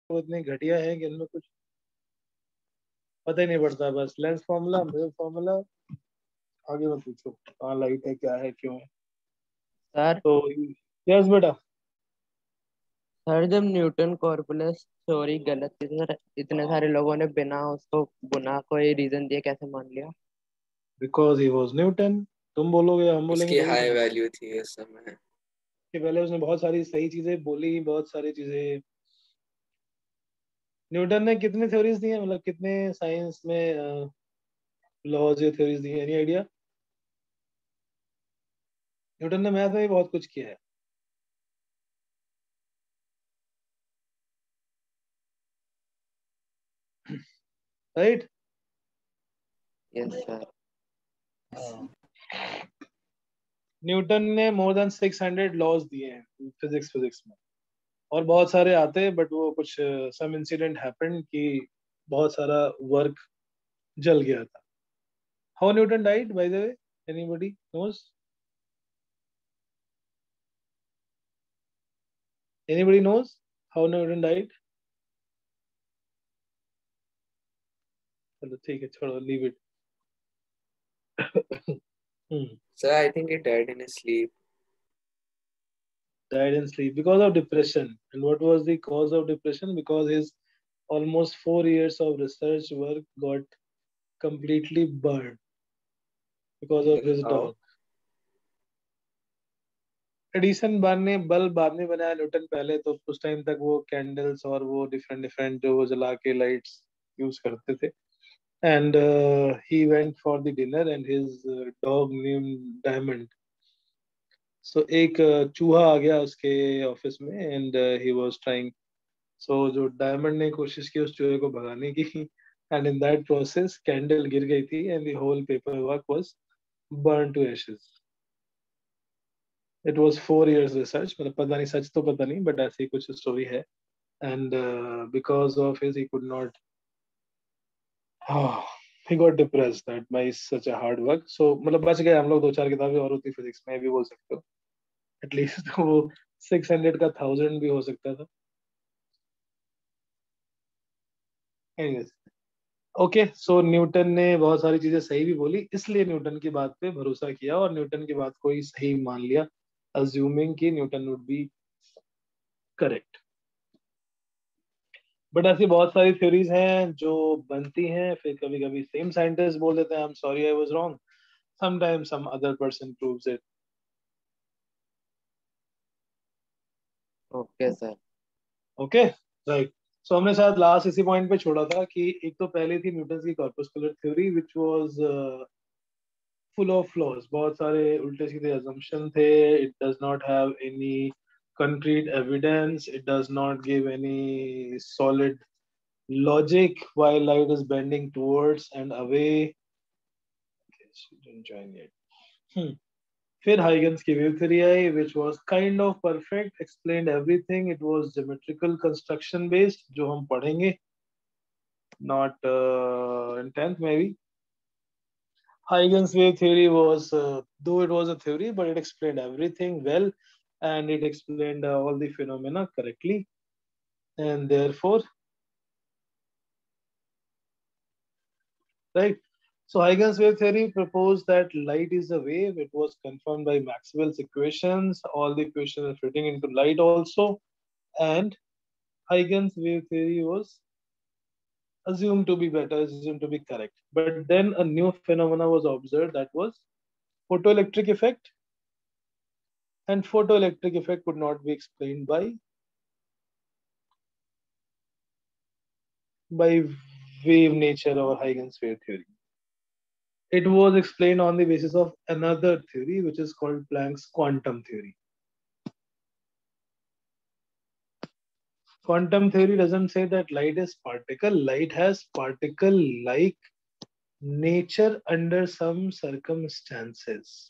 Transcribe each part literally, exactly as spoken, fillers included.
वो इतने घटिया है कि इनमें कुछ पता ही नहीं पड़ता, बस लेंस फॉर्मूला, मिरर फॉर्मूला, आगे मत पूछो कहाँ लाइट है, क्या है, क्यों है। सर तो यस बेटा। सर जब न्यूटन कॉर्पुलस थ्योरी गलत थी तो सर इतने सारे लोगों ने बिना उसको बुना कोई रीजन दिए कैसे मान लिया? Because he was Newton. तुम बोलोगे, हम बोलेंगे उसकी थोड़ी हाई समझ वैल्यू थी उस समय। के पहले उसने बहुत सारी सही चीजें बोली, बहुत सारी चीजें। न्यूटन ने कितने थ्योरीज दी हैं, मतलब कितने साइंस में लॉज या थ्योरीज दी हैं, एनी आइडिया? न्यूटन ने मैथ में भी बहुत कुछ किया है। राइट। Yes sir. न्यूटन ने more than six hundred laws दिए हैं फिजिक्स फिजिक्स में, और बहुत सारे आते हैं, बट वो कुछ सम इंसिडेंट हैपेंड कि बहुत सारा वर्क जल गया था। How Newton died by the way, anybody knows? Anybody knows how Newton died? चलो ठीक है, छोड़ो, leave it. Sir I think he died in sleep. Died in sleep because of depression. And what was the cause of depression? Because his almost four years of research work got completely burned because of his how? dog. Edison बाद ने bulb बाद में बनाया, Newton पहले, तो उस time तक वो कैंडल्स और वो डिफरेंट डिफरेंट जो वो जला के लाइट्स यूज करते थे। And he went for the dinner and his dog name Diamond. So एक uh, चूहा आ गया उसके ऑफिस में, and he was trying. So जो डायमंड ने कोशिश की उस चूहे को भगाने की, and in that process candle गिर गई थी and the whole paper work was burn to ashes. It was four years research, मतलब पता नहीं, सच तो पता नहीं, बट ऐसी ही कुछ स्टोरी है। And because of his he could not, he got depressed that by such a hard work. So मतलब बच गए हम लोग, दो चार किताबें और होती फिजिक्स में भी बोल सकते हो एटलीस्ट। तो वो सिक्स हंड्रेड का थाउजेंड भी हो सकता था। एनीवेज, ओके, सो न्यूटन ने बहुत सारी चीजें सही भी बोली, इसलिए न्यूटन की बात पे भरोसा किया और न्यूटन की बात को ही सही मान लिया, अज्यूमिंग कि Newton would be correct. But ऐसी बहुत सारी थ्योरीज हैं जो बनती हैं, फिर कभी कभी सेम साइंटिस्ट बोल देते हैं I am sorry I was wrong, sometimes some other person proves it. Okay sir. Okay, right. So हमने शायद लास्ट इसी पॉइंट पे छोड़ा था कि एक तो पहले थी न्यूटन की corpuscular theory which was full of flaws, बहुत सारे उल्टे सीधे assumption थे। It does not have any concrete evidence, it does not give any solid logic why light is bending towards and away. Okay, she didn't join yet. Hmm. फिर Huygens की wave theory आई which was kind of perfect, explained everything, it was geometrical construction based, जो हम पढ़ेंगे not uh, in tenth maybe. Huygens wave theory was, uh, though it was a theory, but it explained everything well, and it explained uh, all the phenomena correctly. And therefore, right. So Huygens wave theory proposed that light is a wave. It was confirmed by Maxwell's equations. All the equations are fitting into light also, and Huygens wave theory was assumed to be better, assumed to be correct. But then a new phenomena was observed, that was photoelectric effect, and photoelectric effect could not be explained by by wave nature or Huygens wave theory. It was explained on the basis of another theory, which is called Planck's quantum theory. Quantum theory doesn't say that light is particle. Light has particle-like nature under some circumstances.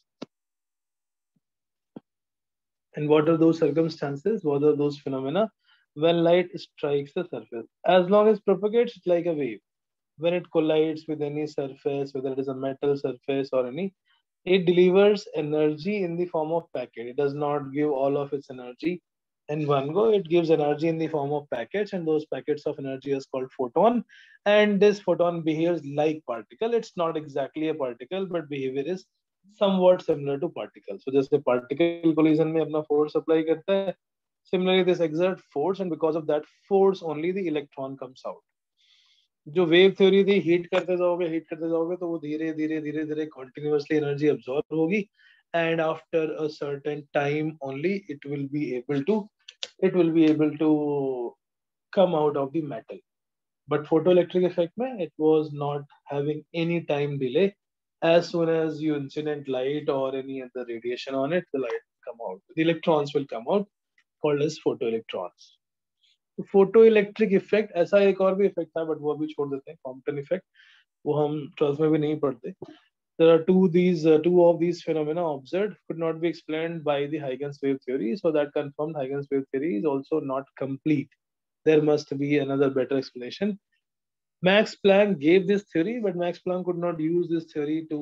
And what are those circumstances? What are those phenomena? When light strikes the surface, as long as it propagates, it's like a wave. When it collides with any surface, whether it is a metal surface or any, it delivers energy in the form of packet. It does not give all of its energy in one go. It gives energy in the form of packets, and those packets of energy is called photon. And this photon behaves like particle. It's not exactly a particle, but behavior is somewhat similar to particle. So जैसे particle collision में अपना force apply करता है, similarly this exert force, and because of that force only the electron comes out. जो wave theory थी, heat करते जाओगे heat करते जाओगे तो वो धीरे धीरे धीरे धीरे कंटिन्यूअसली एनर्जी अब्सॉर्ब होगी, and after a certain time only it will be able to it will be able to come out of the metal. But photoelectric effect mein it was not having any time delay. As soon as you incident light or any other radiation on it, the light will come out, the electrons will come out, called as photoelectrons. Photo electric effect ऐसा एक और भी effect था, but वो अभी छोड़ देते हैं. कॉम्पटन इफेक्ट वो हम ट्वेल्थ में भी नहीं पढ़ते. There are two these uh, two of these phenomena observed could not be explained by the Huygens wave theory, so that confirmed Huygens wave theory is also not complete. There must be another better explanation. Max Planck gave this theory, but Max Planck could not use this theory to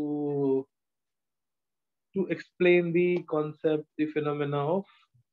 to explain the concept, the phenomena of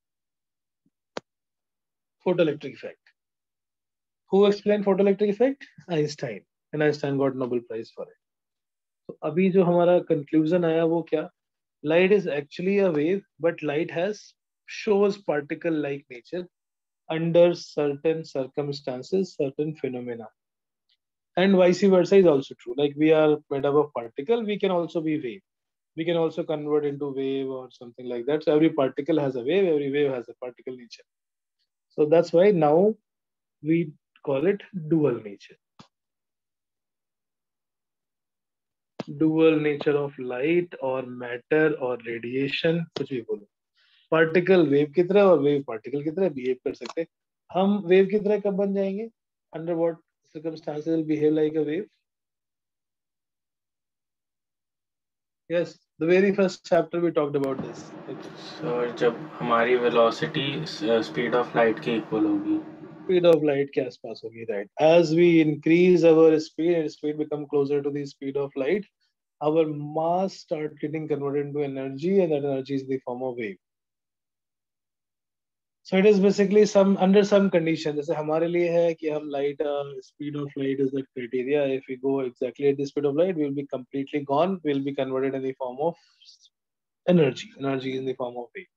photoelectric effect. Who explained photoelectric effect? Einstein. And Einstein got Nobel Prize for it. So अभी जो हमारा conclusion आया वो क्या? Light is actually a wave, but light has shows particle-like nature under certain circumstances, certain phenomena. And vice versa is also true. Like we are made up of particle, we can also be wave. We can also convert into wave or something like that. So every particle has a wave, every wave has a particle nature. So that's why now we call it dual nature. Dual nature of light or matter or radiation, कुछ भी बोलो. Particle wave की तरह और wave particle की तरह behave कर सकते. हम wave की तरह कब बन जाएंगे? Under what circumstances will behave like a wave? Yes, the very first chapter we talked about this. So जब हमारी velocity speed of light के equal होगी. Speed of light के आसपास होगी, right? As we increase our speed and speed become closer to the speed of light, our mass start getting converted into energy, and that energy is the form of wave. So it is basically some under some condition. जैसे हमारे लिए है कि हम light uh, speed of light is the criteria. If we go exactly at the speed of light, we will be completely gone. We will be converted in the form of energy. Energy in the form of wave.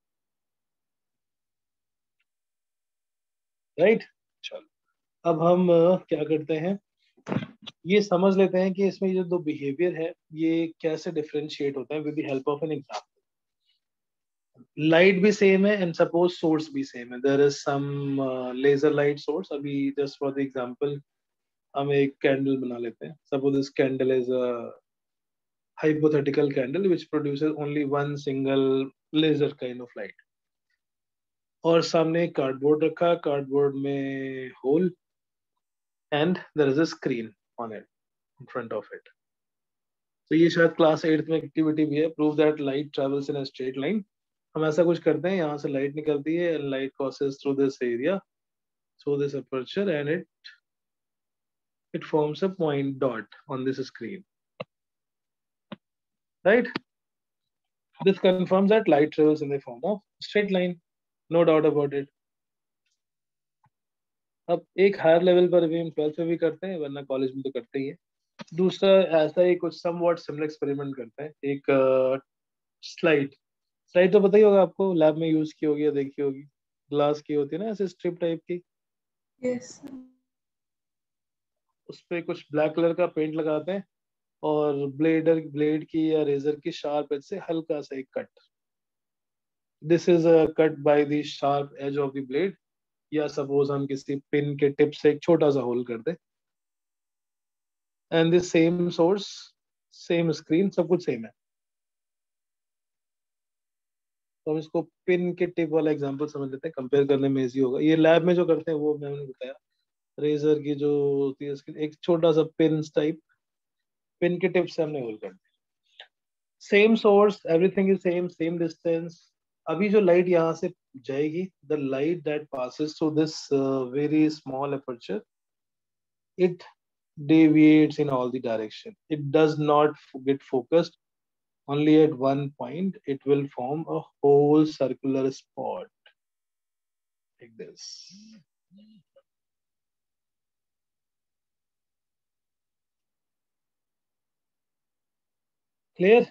Right? चलो. अब हम uh, क्या करते हैं? ये समझ लेते हैं कि इसमें जो दो बिहेवियर है ये कैसे डिफरेंशिएट होता है with the help of an example. Light भी सेम है एंड सपोज सोर्स भी सेम है. There is some laser light source. अभी जस्ट फॉर द एग्जांपल हम एक कैंडल बना लेते हैं. Suppose this candle is a hypothetical candle which produces only one single laser kind of light. और सामने कार्डबोर्ड रखा, कार्डबोर्ड में hole and there is a screen on it in front of it. तो ये शायद क्लास एट्थ में activity भी है. Prove that light travels in a straight line. हम ऐसा कुछ करते हैं, यहाँ से लाइट निकलती है and light passes through this area, through this aperture, and it it forms a point dot on this screen. Right? This confirms that light travels in the form of straight line. No doubt about it. अब एक higher level पर भी हम twelfth में भी करते हैं, वरना कॉलेज में तो करते ही है. दूसरा ऐसा ही कुछ समवॉट सिमिलर एक्सपेरिमेंट करते हैं. एक स्लाइड uh, स्लाइड तो पता ही होगा आपको, लैब में यूज की होगी या देखी होगी. ग्लास की होती है ना, ऐसे स्ट्रिप टाइप की. yes. उस पे कुछ ब्लैक कलर का पेंट लगाते हैं और ब्लेडर ब्लेड की या रेजर की शार्प एज से हल्का सा एक cut. This is a cut by the sharp edge of the blade. या सपोज हम किसी पिन के टिप से एक छोटा सा होल कर दे. And this same source, same screen, सब कुछ सेम है. तो हम इसको पिन के टिप वाला एग्जांपल समझ लेते हैं, कंपेयर करने में इजी होगा. ये लैब में जो करते हैं वो मैंने बताया. रेजर की जो होती है स्क्रीन, एक छोटा सा पिन टाइप, पिन के टिप से हमने होल कर दिया. Same source, everything is same, same distance. अभी जो लाइट यहाँ से जाएगी, the light that passes through this very small aperture, it deviates in all the direction. It does not get focused only at one point. It will form a whole circular spot. like this. Clear?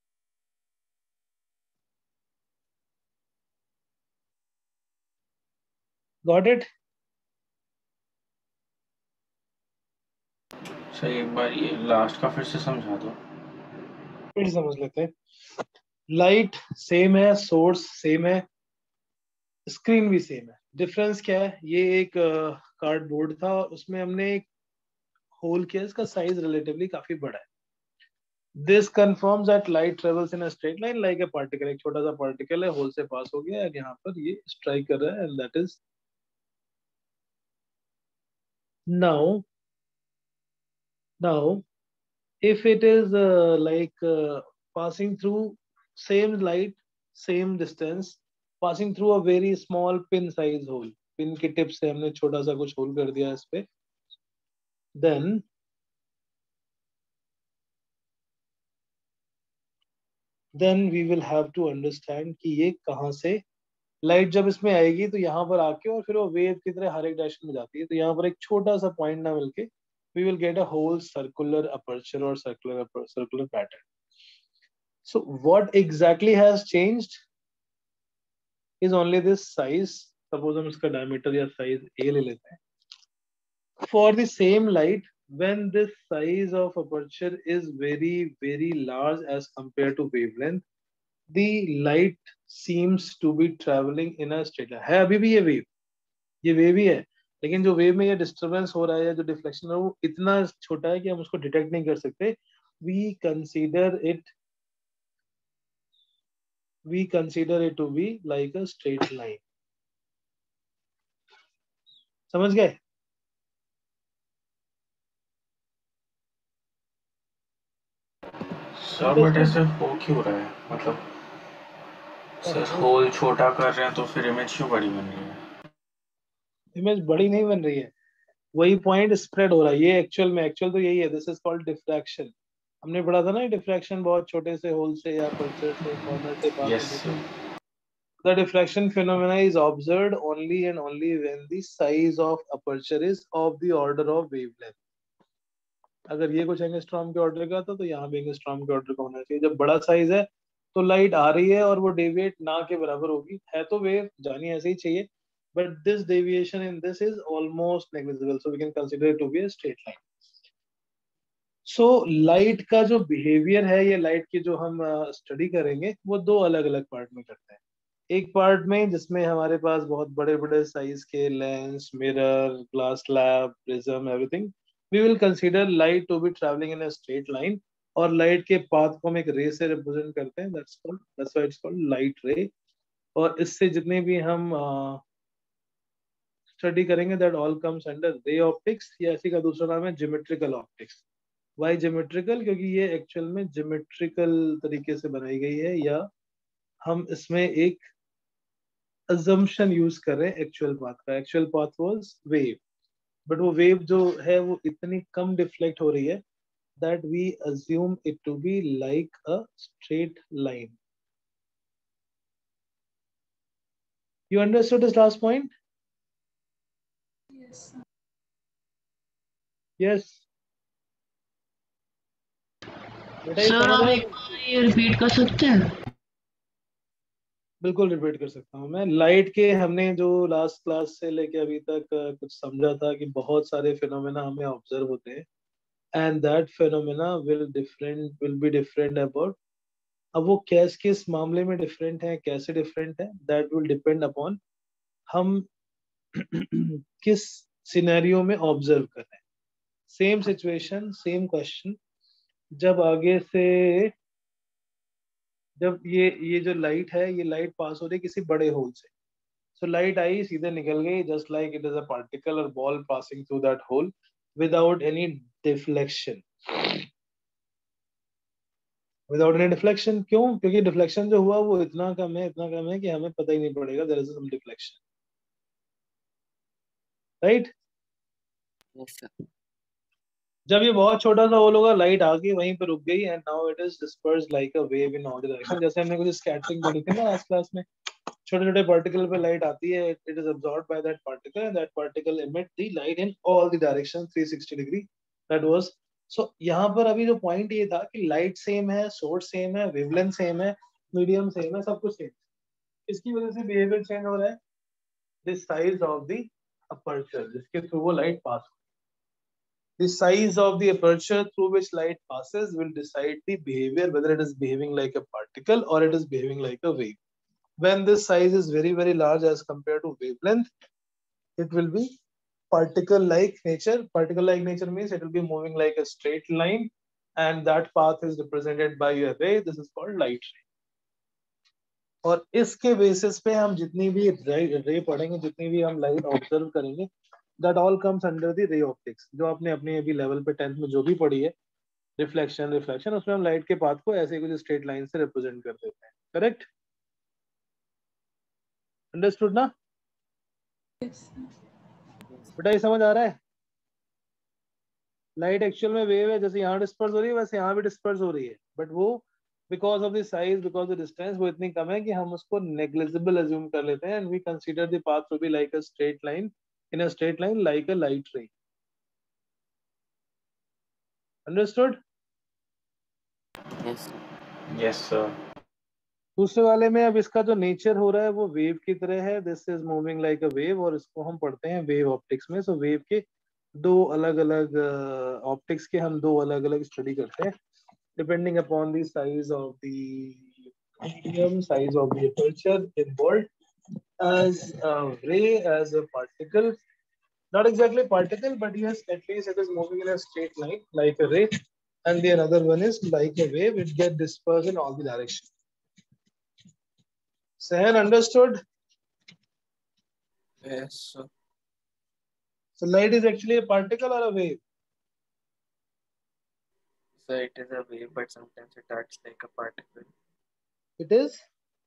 Got it? Sir एक बार ये last का फिर से समझा दो. फिर समझ लेते हैं. लाइट सेम है, सोर्स सेम है, स्क्रीन भी सेम है. डिफरेंस क्या है? ये एक कार्डबोर्ड uh, था, उसमें हमने एक होल किया, इसका साइज रिलेटिवली काफी बड़ा है. This confirms that light travels in a straight line like a particle. एक छोटा सा पार्टिकल है, होल से पास हो गया, यहाँ पर ये स्ट्राइक कर रहा है, and that is now now if it is uh, like uh, passing through same light, same distance, passing through a very small pin size hole, pin की टिप से हमने छोटा सा कुछ होल कर दिया इस पे, then then we will have to understand कि ये कहाँ से लाइट जब इसमें आएगी तो यहाँ पर आके और फिर वो वेव की तरह हर एक डायरेक्शन में जाती है. तो यहाँ पर एक छोटा सा पॉइंट ना मिलके we will get a whole circular aperture or circular circular pattern. So what exactly has changed is only this size. Suppose हम इसका diameter या size A ले लेते हैं. For the same light, when this size of aperture is very very large as compared to wavelength, the light seems to be traveling in a straight line. है अभी भी ये wave, ये wave ही है, लेकिन जो वेव में ये डिस्टरबेंस हो रहा है या जो डिफ्लेक्शन है वो इतना छोटा है कि हम उसको डिटेक्ट नहीं कर सकते. We consider it we consider it to be like a straight line. समझ गए? सर बट ऐसे हो क्यों रहा है? मतलब सर होल छोटा कर रहे हैं तो फिर इमेज क्यों बड़ी बन रही है? इमेज बड़ी नहीं बन रही है, वही पॉइंट स्प्रेड हो रहा है. ये एक्चुअल में एक्चुअल तो यही है. This is called diffraction. हमने पढ़ा था ना डिफ्रैक्शन, बहुत छोटे से होल से या अपर्चर से कॉर्नर से पास yes, होने से. The diffraction phenomena is observed only and only when the size of aperture is of the order of wavelength. अगर ये कुछ एंगस्ट्रॉम के ऑर्डर का था तो यहाँ भी एंगस्ट्रॉम के ऑर्डर का होना चाहिए. जब बड़ा साइज है तो लाइट आ रही है और वो डेविएट ना के बराबर होगी. है तो वेव जानी ऐसे ही चाहिए, but this deviation in this is almost negligible, so we can consider it to be a straight line. So light का जो behavior है, ये light की जो हम स्टडी uh, करेंगे वो दो अलग अलग पार्ट में करते हैं. एक पार्ट में जिसमें हमारे पास बहुत बड़े बड़े साइज के lens, mirror, glass slab, prism, everything, we will consider light to be travelling in a straight line. और लाइट के पाथ को हम एक रे से रिप्रेजेंट करते हैं, that's called that's why it's called light ray. और इससे जितने भी हम स्टडी uh, करेंगे that all comes under ray optics, या इसी का दूसरा नाम है ज्योमेट्रिकल ऑप्टिक्स. Y geometrical? क्योंकि ये एक्चुअल में ज्योमेट्रिकल तरीके से बनाई गई है, या हम इसमें एक assumption यूज कर रहे हैं एक्चुअल पाथ का. Actual path was wave, but वो वेव जो है वो इतनी कम डिफ्लेक्ट हो रही है that we assume it to be like a straight line. You understood this last point? Yes. Yes. Sir आप एक बार ये रिपीट कर सकते हैं? बिल्कुल रिपीट कर सकता हूँ मैं. लाइट के हमने जो लास्ट क्लास से लेके अभी तक कुछ समझा था कि बहुत सारे फिनोमेना हमें ऑब्जर्व होते हैं, and that phenomena will different will be different about. अब वो कैस किस मामले में डिफरेंट है, कैसे डिफरेंट है, दैट विल डिपेंड अपॉन हम किस सिनेरियो में ऑब्जर्व कर रहे हैं. सेम सिचुएशन, सेम क्वेश्चन, जब आगे से जब ये ये जो लाइट है, ये लाइट पास हो रही है किसी बड़े होल से. सो so, लाइट आई, सीधे निकल गई, just like it is a particle और ball passing through that hole without any deflection. Without any deflection क्यों? क्योंकि डिफ्लेक्शन जो हुआ वो इतना कम है, इतना कम है कि हमें पता ही नहीं पड़ेगा there is some deflection. Right? जब ये बहुत छोटा सा होल होगा, लाइट आ गई, वहीं पे रुक गई, and now it is dispersed like a wave in all direction. जैसे हमने कुछ स्कैटरिंग पढ़ी थी ना लास्ट क्लास में, छोटे छोटे पार्टिकल पे लाइट आती है, it is absorbed by that particle and that particle emit the light in all the direction three sixty degree. That was so. यहाँ पर अभी जो पॉइंट ये था कि लाइट सेम है, सोर्स सेम है, वेवलेंथ सेम है, मीडियम सेम है, सब कुछ सेम. इसकी वजह से बिहेवियर चेंज हो रहा है. The size of the aperture जिसके थ्रू वो light pass. The size of the aperture through which light passes will decide the behavior, whether it is behaving like a particle or it is behaving like a wave. When this size is very very large as compared to wavelength, it will be particle-like nature. Particle-like nature means it will be moving like a straight line, and that path is represented by a ray. This is called light ray. और इसके basis पे हम जितनी भी रे पढ़ेंगे, जितनी भी हम लाइट ऑब्जर्व करेंगे, that all comes under the ray optics. जो आपने अपने अभी लेवल पे टेंथ में जो भी पढ़ी है, रिफ्लेक्शन रिफ्लेक्शन, उसमें हम लाइट के पाथ को ऐसे कुछ स्ट्रेट लाइन से रिप्रेजेंट कर देते हैं. करेक्ट? अंडरस्टूड ना? बेटा ये समझ आ रहा है? लाइट एक्चुअल में वेव है, जैसे यहाँ डिस्पर्स हो रही है वैसे यहाँ भी डिस्पर्स हो रही है, बट वो because of the size, because of distance, वो इतनी कम है कि हम उसको नेग्लिजिबल अज्यूम कर लेते हैं, and we consider the path to be like a straight line, in a straight line like a light ray. Understood? Yes. Yes sir. दूसरे वाले में अब इसका जो नेचर हो रहा है वो वेव की तरह है. This is moving like a wave, और इसको हम पढ़ते हैं वेव ऑप्टिक्स में. सो so, वेव के दो अलग अलग ऑप्टिक्स के हम दो अलग अलग स्टडी करते हैं, depending upon the size of the medium, size of the aperture involved, as a ray, as a particle. Not exactly particle, but yes, at least it is moving in a straight line like a ray, and the another one is like a wave. It gets dispersed in all the directions. Sahan, understood? Yes sir. So light is actually a particle or a wave? So it is a wave, but sometimes it acts like a particle. It is?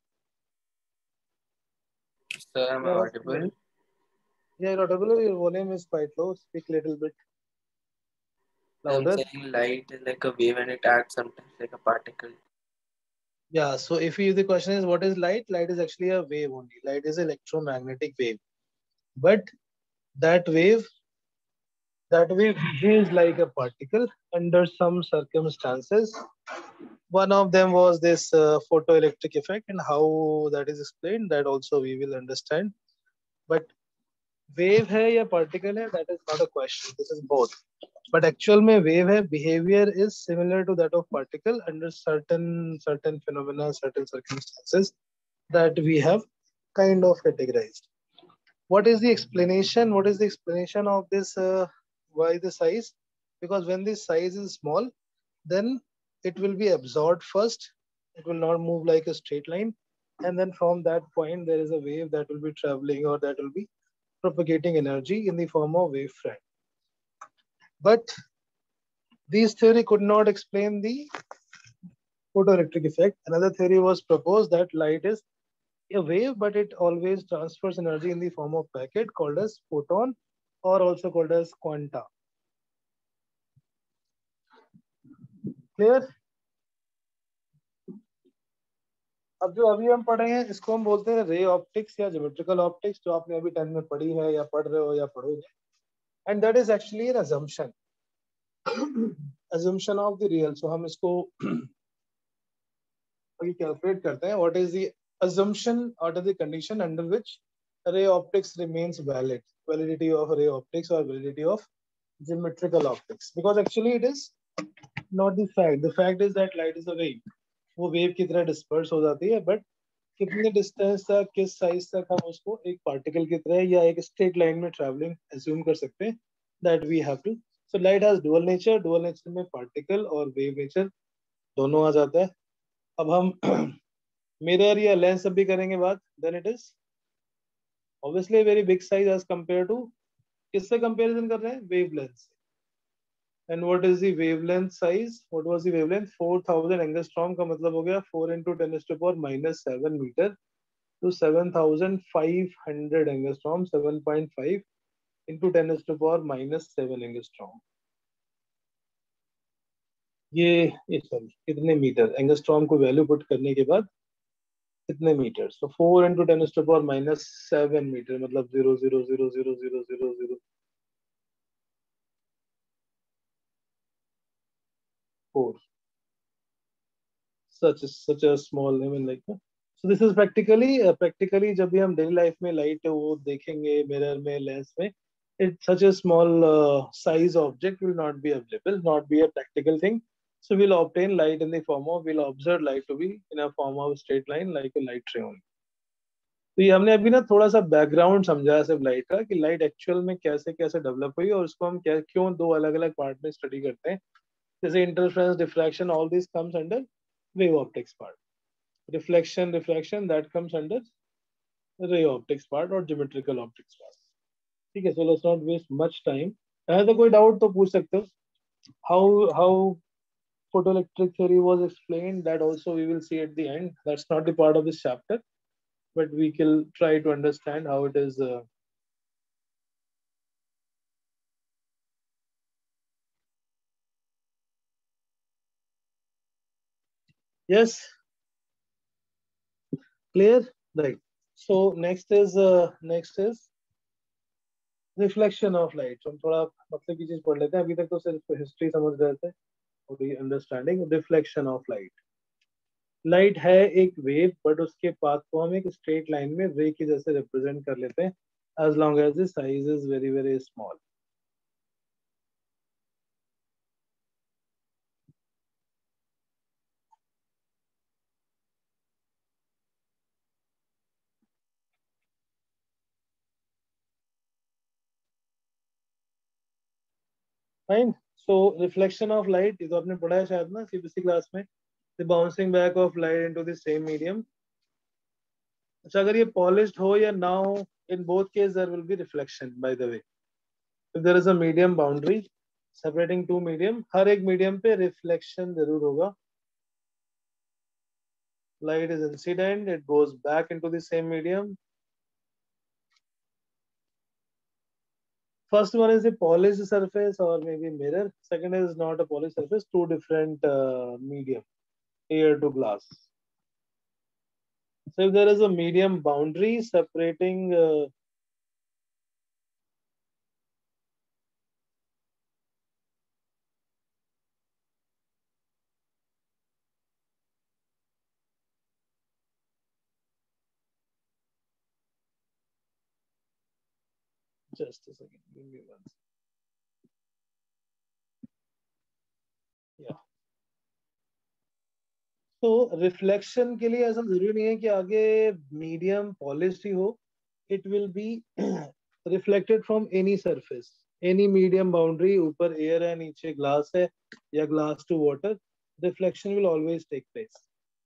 Sir, am I audible? Yeah, you're audible. Your volume is quite low. Speak a little bit louder. I'm saying light is like a wave and it acts sometimes like a particle. Yeah, so if you, the question is what is light? Light is actually a wave only. Light is an electromagnetic wave. But that wave, that wave behaves like a particle under some circumstances. One of them was this uh, photoelectric effect, and how that is explained, that also we will understand. But wave hai ya particle hai, that is not a question. This is both. But actual mein wave hai, behavior is similar to that of particle under certain certain phenomena, certain circumstances that we have kind of categorized. What is the explanation? What is the explanation of this? Uh, why the size? Because when the size is small, then it will be absorbed first. It will not move like a straight line, and then from that point there is a wave that will be traveling, or that will be propagating energy in the form of wave front. But this theory could not explain the photoelectric effect. Another theory was proposed that light is a wave, but it always transfers energy in the form of packet called as photon, or also called as quanta. Clear? अब जो अभी हम पढ़ रहे हैं इसको हम बोलते हैं रे ऑप्टिक्स या ज्योमेट्रिकल ऑप्टिक्स, जो आपने अभी टेंथ में पढ़ी है या पढ़ रहे हो या पढ़ोगे. And that is actually an assumption assumption of the real. So हम इसको अभी कैलकुलेट करते हैं. What is the assumption or the condition under which ray optics remains valid? Validity of ray optics or validity of geometrical optics? Because actually it is not the fact. The fact is that light is a wave. वो wave की तरह disperse हो जाती है, but कितने distance तक, किस size तक हम उसको एक पार्टिकल की तरह या एक स्ट्रेट लाइन में ट्रैवलिंग अज्यूम कर सकते हैं, that we have to. So light has dual nature. Dual nature में पार्टिकल और वेव नेचर दोनों आ जाता है. अब हम मिरर या लेंस भी करेंगे बात, then it is obviously very big size as compare to, किससे कंपैरिजन कर रहे हैं? वेवलेंथ से. And what is the wavelength size? What was the wavelength? four thousand angstrom का मतलब हो गया four into ten to the power minus seven meter to seven thousand five hundred angstrom, seven point five into ten to the power minus seven angstrom. ये ये sorry कितने metre? Angstrom को value put करने के बाद कितने metre? तो four into ten to power minus seven metre, मतलब zero zero zero zero zero zero zero four. such such a small, I mean like, so this is practically uh, practically जब भी हम daily life में light वो देखेंगे mirror में, lens में, it such a small uh, size object will not be available, not be a practical thing. So we'll obtain light in the form of, we'll observe light to be in a form of straight line like a light ray only. तो ये हमने अभी ना थोड़ा सा background समझाया सिर्फ light का, कि लाइट एक्चुअल में कैसे कैसे डेवलप हुई और उसको हम क्या क्यों दो अलग अलग पार्ट में स्टडी करते हैं. जैसे interference, diffraction, all this comes under wave optics part. Reflection, refraction, that comes under ray optics part or geometrical optics part. ठीक है, so let's not waste much time. अगर तो कोई डाउट तो पूछ सकते हो. How how photoelectric theory was explained, that also we will see at the end. That's not the part of this chapter, but we will try to understand how it is. Uh, yes, clear, right? So next is uh, next is reflection of light. हम थोड़ा मतलब की चीज पढ़ लेते हैं. अभी तक तो सिर्फ हिस्ट्री समझ रहे थे, understanding reflection of light. Light है एक वेव, बट उसके पाथ को हम एक स्ट्रेट लाइन में रे की जैसे रिप्रेजेंट कर लेते हैं, as long as the size is very very small. Fine. So reflection of light, ये तो आपने पढ़ा है शायद ना सीबीएसई क्लास में, the bouncing back of light into the same medium. अच्छा, अगर ये पॉलिश्ड हो या ना हो, in both case there will be reflection. By the way, if there is a medium boundary separating two medium, हर एक मीडियम पे रिफ्लेक्शन जरूर होगा. Light is incident, it goes back into the same medium. First one is a polished surface or maybe mirror. Second is not a polished surface, two different uh, medium, air to glass. So if there is a medium boundary separating uh, just a second, give me one. Yeah. तो reflection के लिए ऐसा जरूरी नहीं है कि आगे medium polished ही हो. It will be reflected from any surface, any medium boundary. ऊपर एयर है, नीचे ग्लास है, या glass to water, reflection will always take place.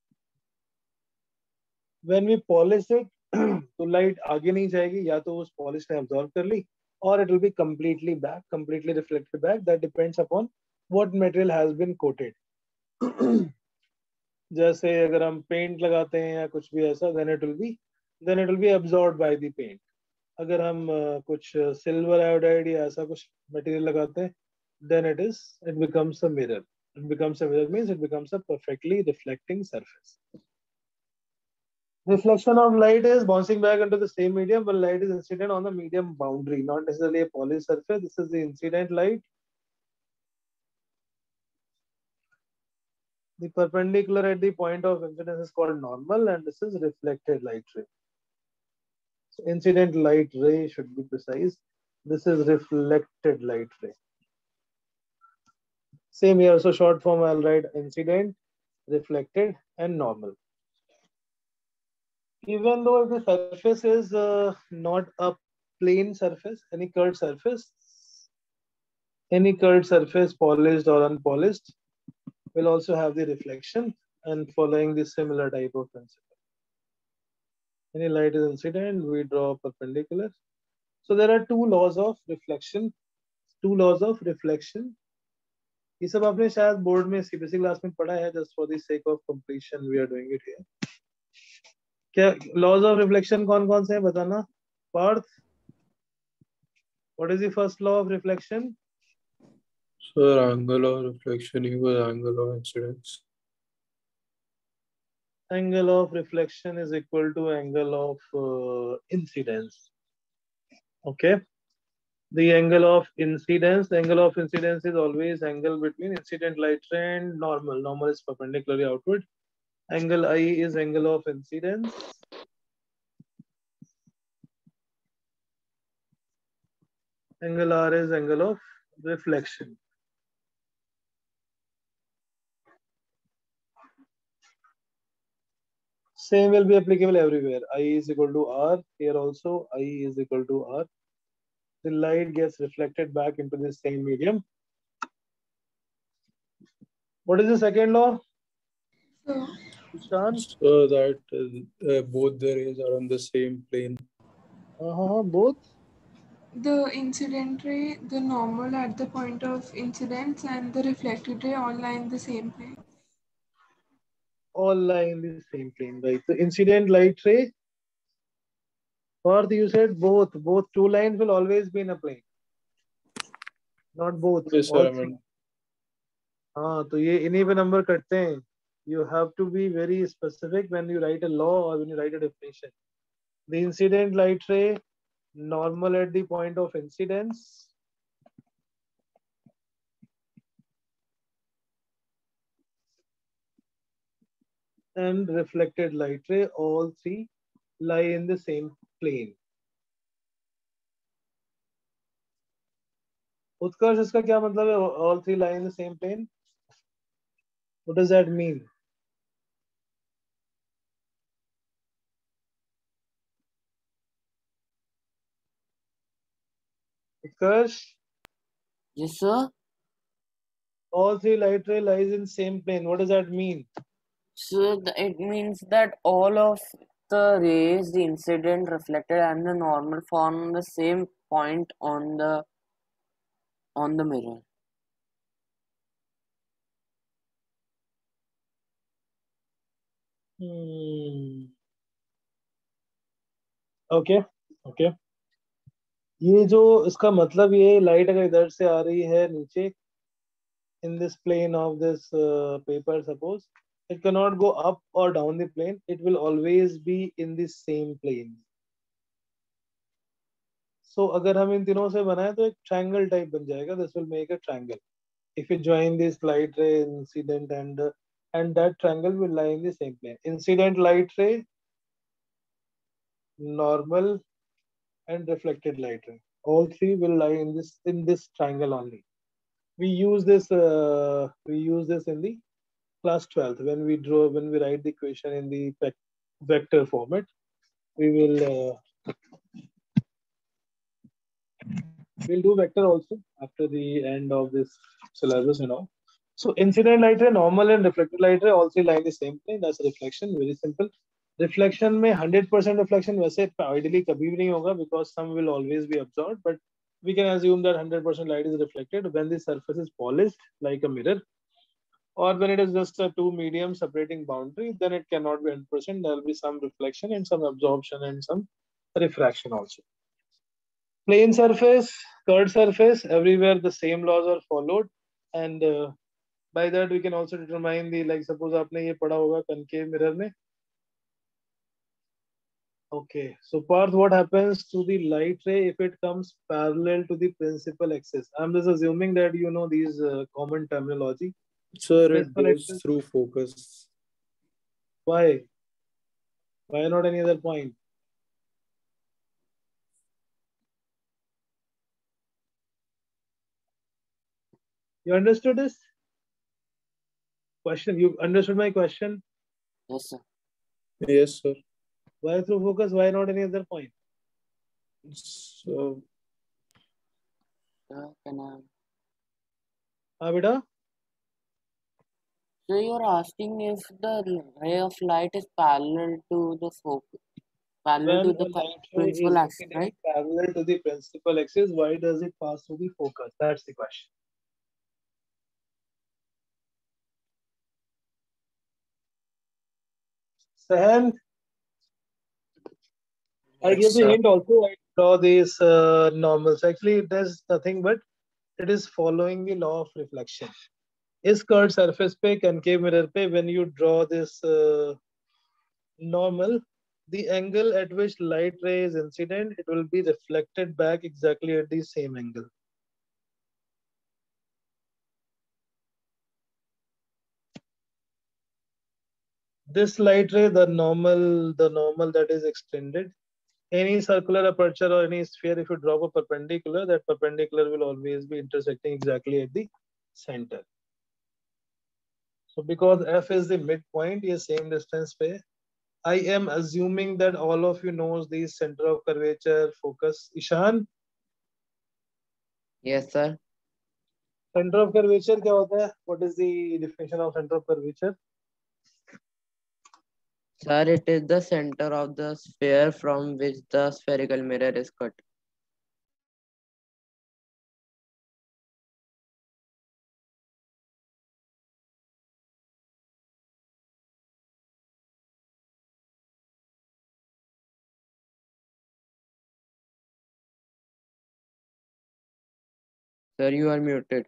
When we polish it, तो लाइट आगे नहीं जाएगी, या तो उस पॉलिश ने अब्सॉर्ब कर ली, और it will be completely back, completely reflected back. That depends upon what material has been coated. जैसे अगर हम पेंट लगाते हैं या कुछ भी ऐसा, then it will be then it will be absorbed by the paint. अगर हम uh, कुछ सिल्वर आयोडाइड या ऐसा कुछ मटेरियल लगाते हैं, then it is it becomes a mirror. It becomes a mirror means it becomes a perfectly reflecting surface. Reflection of light is bouncing back into the same medium, but light is incident on the medium boundary, not necessarily a polished surface. This is the incident light. The perpendicular at the point of incidence is called normal, and this is reflected light ray. So incident light ray should be precise. This is reflected light ray. Same here, so short form I'll write incident, reflected, and normal. Even though if the surface is uh, not a plane surface, any curved surface, any curved surface, polished or unpolished, will also have the reflection, and following the similar type of principle. Any light is incident, we draw perpendicular. So there are two laws of reflection. Two laws of reflection. ये सब आपने शायद board में CBSE class में पढ़ा है. Just for the sake of completion, we are doing it here. क्या laws of reflection कौन कौन से हैं बताना? Parth, what is the first law of reflection? Sir, angle of reflection equals angle of incidence. angle of reflection is equal to angle of uh, incidence. Okay. The angle of incidence, the angle of incidence is always angle between incident light ray and normal. Normal is perpendicularly outward. Angle I is angle of incidence. Angle R is angle of reflection. Same will be applicable everywhere. I is equal to R. Here also I is equal to R. The light gets reflected back into the same medium. What is the second law? So, Ishan? So that uh, uh, both the rays are on the same plane. Uh-huh, both? the incident ray, the normal at the point of incidence, and the reflected ray all lie in the same plane. All lie in the same plane, right? So incident light ray, or you said both. Both two lines will always be in a plane. Not both. Yes, all sir. I three. mean, हाँ तो ये इन्हीं पे number कटते हैं. You have to be very specific when you write a law or when you write a definition. The incident light ray, normal at the point of incidence, and reflected light ray, all three lie in the same plane. उत्कर्ष इसका क्या मतलब है? All three lie in the same plane. What does that mean? Utkarsh, Yes, sir. all three light ray lies in same plane. What does that mean? So th- it means that all of the rays, the incident, reflected, and the normal form the same point on the on the mirror. Hmm. Okay, okay. ये जो इसका मतलब ये light अगर इधर से आ रही है नीचे in this plane of this uh, paper, suppose it cannot go up or down the plane, it will always be in the same plane. So अगर हम इन तीनों से बनाए तो एक triangle type बन जाएगा. This will make a triangle if you join this light ray, incident, and uh, and that triangle will lie in the same plane. Incident light ray, normal, and reflected light ray, all three will lie in this in this triangle only. We use this uh, we use this in the class twelfth when we draw when we write the equation in the vector format. We will uh, we'll do vector also after the end of this syllabus, you know. So incident light ray, normal, and reflected light ray all three lie in the same plane. That's reflection. Very simple. Reflection में one hundred percent reflection वैसे ideally कभी भी नहीं होगा because some will always be absorbed, but we can assume that one hundred percent light is reflected when the surface is polished like a mirror, or when it is just a two medium separating boundary, then it cannot be one hundred percent. There will be some reflection and some absorption and some refraction also. Plane surface, curved surface, everywhere the same laws are followed, and uh, by that we can also determine the, like suppose आपने ये पढ़ा होगा concave mirror में. Okay, so Parth, what happens to the light ray if it comes parallel to the principal axis? I'm just assuming that you know these uh, common terminology. sir, it Principal goes axis. through focus. Why? Why not any other point? You understood this question? You understood my question? Yes, sir. Yes, sir. Why through focus? Why not any other point? So, Sir, can I? हाँ बेटा. So you're asking if the ray of light is parallel to the focus, parallel When to the a light ray principal is axis, located right? parallel to the principal axis, why does it pass through the focus? That's the question. Sahan, I yes, give the sir. hint also. I draw these uh, normals. Actually, it does nothing but it is following the law of reflection. इस curved surface पे concave mirror पे when you draw this uh, normal, the angle at which light ray is incident, it will be reflected back exactly at the same angle. This light ray, the normal, the normal that is extended, any circular aperture or any sphere, if you drop a perpendicular, that perpendicular will always be intersecting exactly at the center. So because F is the midpoint, ये same distance पे, I am assuming that all of you knows the center of curvature, focus. Ishan, Yes, sir. center of curvature क्या होता है? What is the definition of center of curvature? Sir, it is the center of the sphere from which the spherical mirror is cut. Sir, you are muted.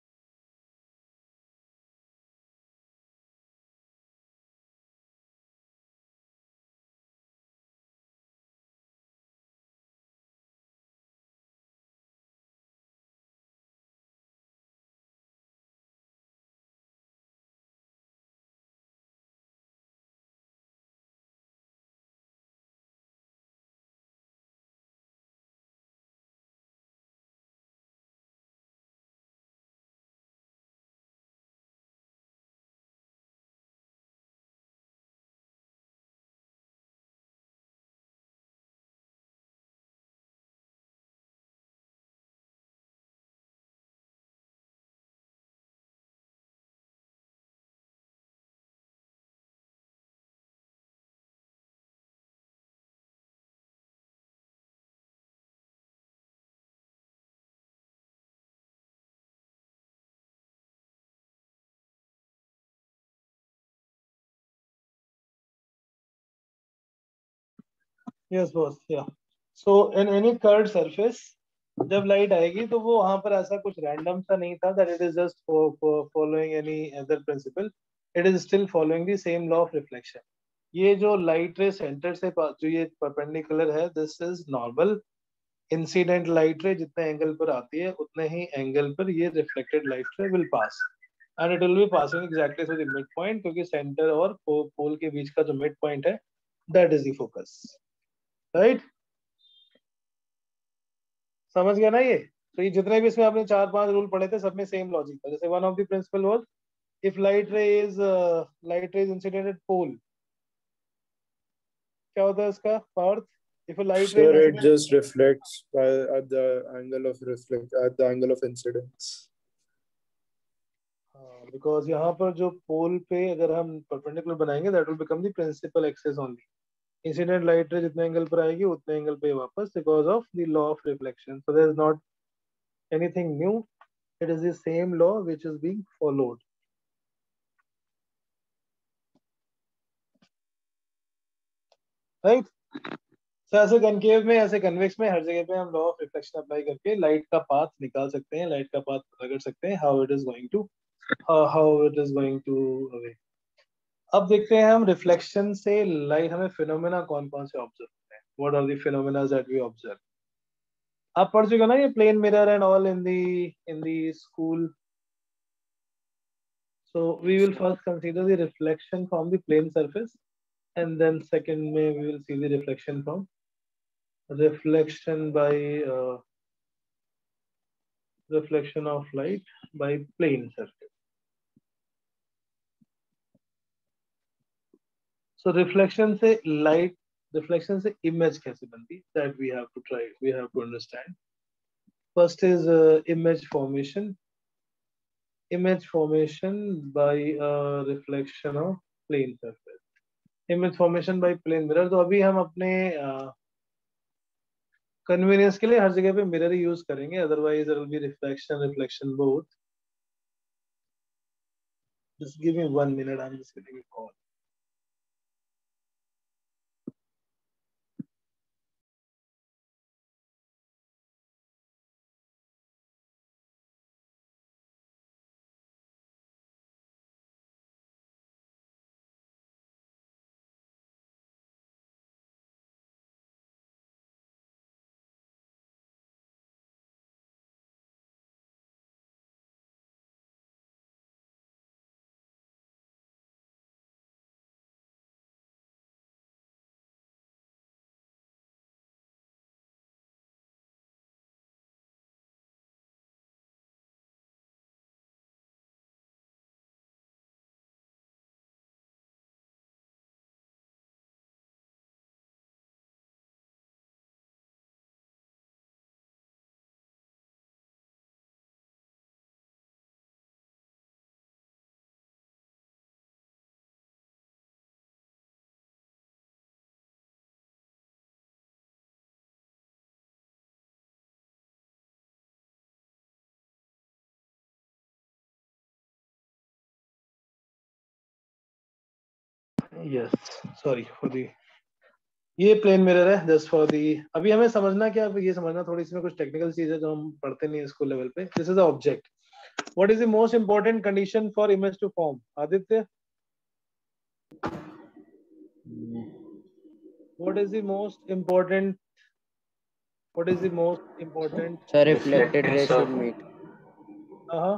Yes, boss. Yeah. So in any curved surface, जब light आएगी तो वो वहां पर ऐसा कुछ random सा नहीं था that it is just for, for following any other principle. It is still following the same law of reflection. ये जो लाइट रे सेंटर से पा- जो ये परपेंडिकुलर है, this is normal. Incident light ray जितने एंगल पर आती है उतने ही एंगल पर ये reflected light ray will pass, and it will be passing exactly through the mid point, क्योंकि सेंटर और पोल के बीच का जो मिड पॉइंट है, that is the focus. Right? समझ गया ना ये? तो ये जितने भी इसमें आपने चार पांच रूल पढ़े थे, सब में सेम लॉजिक था. जैसे one of the principle was if light ray is light ray is incident at pole, क्या होता है इसका Parth? If a light ray Sir, is it just reflects by at the angle of reflect at the angle of incidence. Because यहाँ पर जो pole पे अगर हम परपेंडिकुलर बनाएंगे, that will become the principal axis only. Incident light ray जितने angle पर आएगी उतने एंगल पे वापस, because of the law of reflection. So there is not anything new, it is the same law which is being followed. Right? तो ऐसे concave में, ऐसे कन्वेक्स में, हर जगह पे हम लॉ ऑफ रिफ्लेक्शन अप्लाई करके लाइट का पाथ निकाल सकते हैं, लाइट का पाथ पता कर सकते हैं, how it is going to how it is going to away. अब देखते हैं हम रिफ्लेक्शन से लाइट हमें फिनोमेना कौन कौन से ऑब्जर्व होते हैं. What are the phenomena that we observe? आप पढ़ चुके हो ना ये plane mirror and all in the in the school. So we will first consider the reflection from the plane surface, and then second may we will see the reflection from reflection by uh, reflection of light by plane surface. So reflection से light, reflection से image कैसे बनती? That we have to try, we have to understand. First is uh, image formation. Image formation by uh, reflection of plane surface. Image formation by plane mirror. तो अभी हम अपने convenience uh, के लिए हर जगह पे मिरर ही यूज करेंगे, otherwise there will be reflection reflection both. Just give me one minute, I'm just getting a call. Yes sorry for the, ये प्लेन मिरर है जस्ट फॉर दी। अभी हमें समझना क्या, ये समझना थोड़ी सी में कुछ टेक्निकल चीज है जो हम पढ़ते नहीं है स्कूल लेवल पे। This is a object, what is the most important condition for image to form? Aditya, what is the most important, what is the most important? So reflected Reflecting ray should surface. meet. हाँ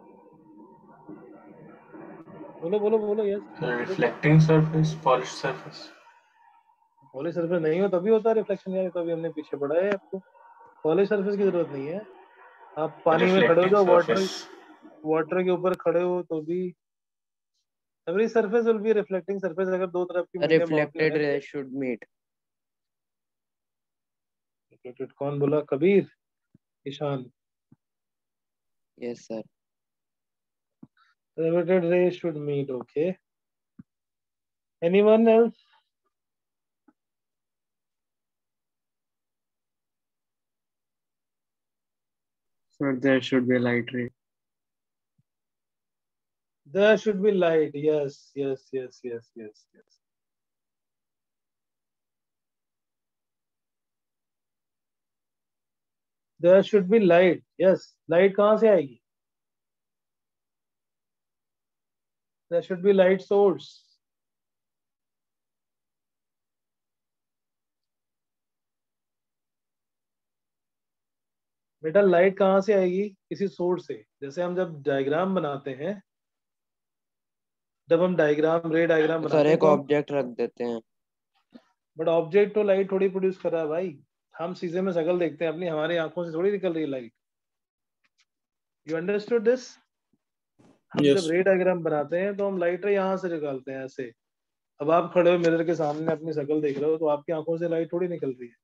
बोलो बोलो बोलो, yes Reflecting surface, polished surface. Polish surface नहीं हो तभी होता है reflection यार, तभी हमने पीछे पढ़ा है आपको। पॉलिश सरफेस की जरूरत नहीं है, आप पानी में खड़े हो Reflecting जाओ, वाटर surface. वाटर के ऊपर खड़े हो तो भी every surface will be reflecting surface, अगर दो तरफ की A मीडियम बाउंड्री reflected है तो। ray should meet. रिफ्लेक्टेड कौन बोला? Kabir, Ishan? Yes, sir. Reflected ray should meet, okay. Anyone else? So there should be a light ray. There should be light, yes yes yes yes yes yes there should be light, yes। Light कहाँ से आएगी? there should be light source। बेटा light कहाँ से आएगी? किसी source से। जैसे हम जब डायग्राम बनाते हैं, जब हम डायग्राम रे डायग्राम सर बनाते हैं एक तो हम, ऑब्जेक्ट रख देते हैं। बट ऑब्जेक्ट तो लाइट थोड़ी प्रोड्यूस कर रहा है भाई। हम शीशे में शक्ल देखते हैं अपनी, हमारी आंखों से थोड़ी निकल रही है लाइट। You understood this? हम Yes. जब रे डायग्राम बनाते हैं तो हम लाइट रे यहाँ से निकालते हैं ऐसे। अब आप खड़े हो मिरर के सामने अपनी शक्ल देख रहे हो तो आपकी आंखों से लाइट थोड़ी निकल रही है,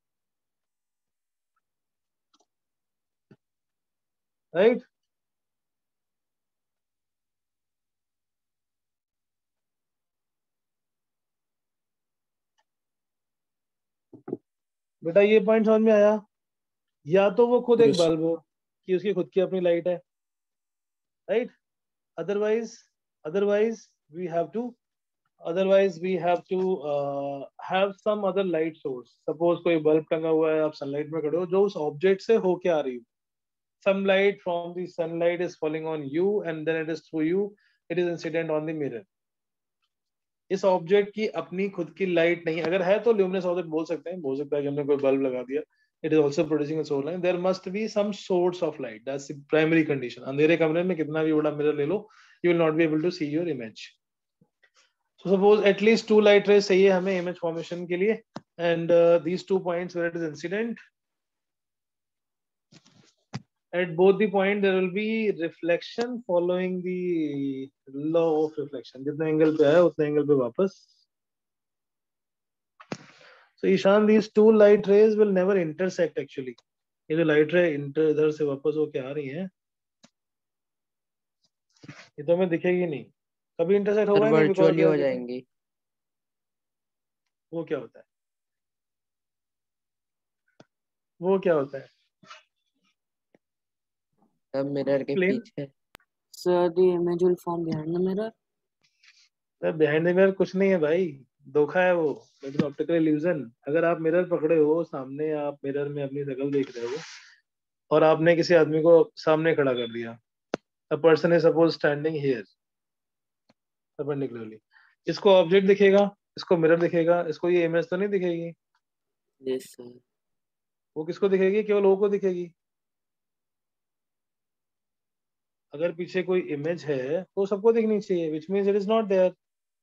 राइट? बेटा ये पॉइंट समझ में आया? या तो वो खुद एक Yes. बल्ब हो कि उसकी खुद की अपनी लाइट है, right? Otherwise otherwise we have to otherwise we have to uh, have some other light source। suppose कोई बल्ब टंगा हुआ है, आप सनलाइट में खड़े हो, जो उस ऑब्जेक्ट से होके आ रही हो। some light from the sunlight is falling on you and then it is through you, it is incident on the mirror। इस ऑब्जेक्ट की अपनी खुद की लाइट नहीं, अगर है तो ल्यूमिनस ऑब्जेक्ट बोल सकते हैं, बोल सकता है कि हमने कोई बल्ब लगा दिया, it is also producing a source light. There must be some source of light, that's the primary condition. अंधेरे कमरे में कितना भी बड़ा मिरर ले लो, you will not be able to see your image. So suppose at least two light rays चाहिए हमें image formation के लिए, and uh, these two points where it is incident, at both the point there will be reflection following the law of reflection। जितने angle पे है उतने angle पे वापस। So Ishan, these two light rays will never intersect actually। ये जो light ray inter इधर से वापस होके आ रही हैं, ये तो हमें दिखेगी नहीं, कभी इंटरसेक्ट सर होगा ही नहीं। बिकॉज वर्चुअली हो जाएंगी। वो क्या होता है? वो क्या होता है? सब मिरर के प्लेन पीछे। So the image will form behind the mirror. Behind the mirror कुछ नहीं है भाई, धोखा है वो, इट इज ऑप्टिकल इल्यूजन। अगर आप मिरर पकड़े हो सामने, आप मिरर में अपनी शक्ल देख रहे हो और आपने किसी आदमी को सामने खड़ा कर दिया, a person is suppose standing here perpendicularly, इसको ऑब्जेक्ट दिखेगा, इसको मिरर दिखेगा, इसको ये इमेज तो नहीं दिखेगी। Yes, sir. वो किसको दिखेगी? केवल वो को दिखेगी। अगर पीछे कोई इमेज है तो सबको दिखनी चाहिए, which means it is not there.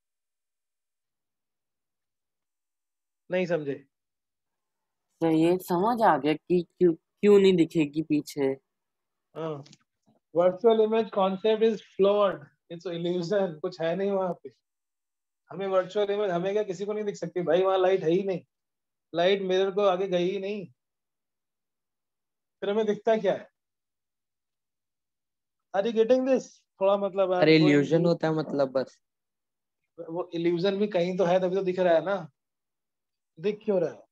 नहीं समझे? तो ये समझ आ गया कि क्यों क्यों नहीं दिखेगी पीछे। हाँ, virtual image concept is flawed, it's illusion, कुछ है नहीं वहां पे। हमें वर्चुअल इमेज, हमें क्या, किसी को नहीं दिख सकती भाई, वहां लाइट है ही नहीं, लाइट मिरर को आगे गई ही नहीं, फिर हमें दिखता क्या है? Are you getting this? थोड़ा मतलब अरे I'm going इल्यूजन deep। होता है मतलब बस। वो इल्यूजन भी कहीं तो है, तभी तो दिख रहा है ना। दिख क्यों रहा है?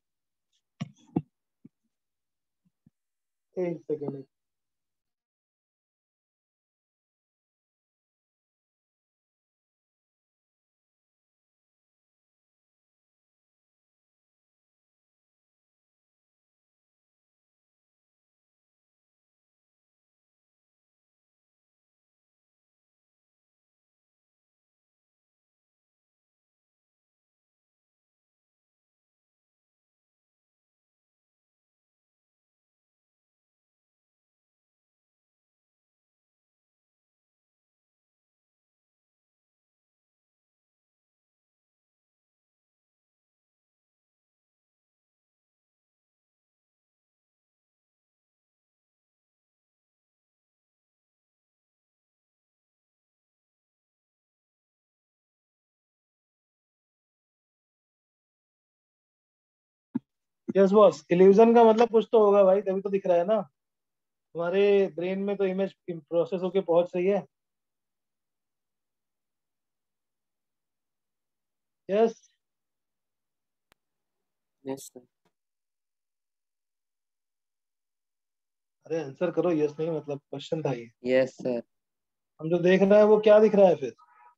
एक सेकेंड। यस बॉस, इल्यूजन का मतलब कुछ तो होगा भाई, तभी तो दिख रहा है ना। हमारे ब्रेन में तो इमेज प्रोसेस होके पहुंच रही है। यस। Yes sir. अरे आंसर करो, यस नहीं मतलब क्वेश्चन था ये। Yes sir. हम जो देख रहे हैं वो क्या दिख रहा है फिर?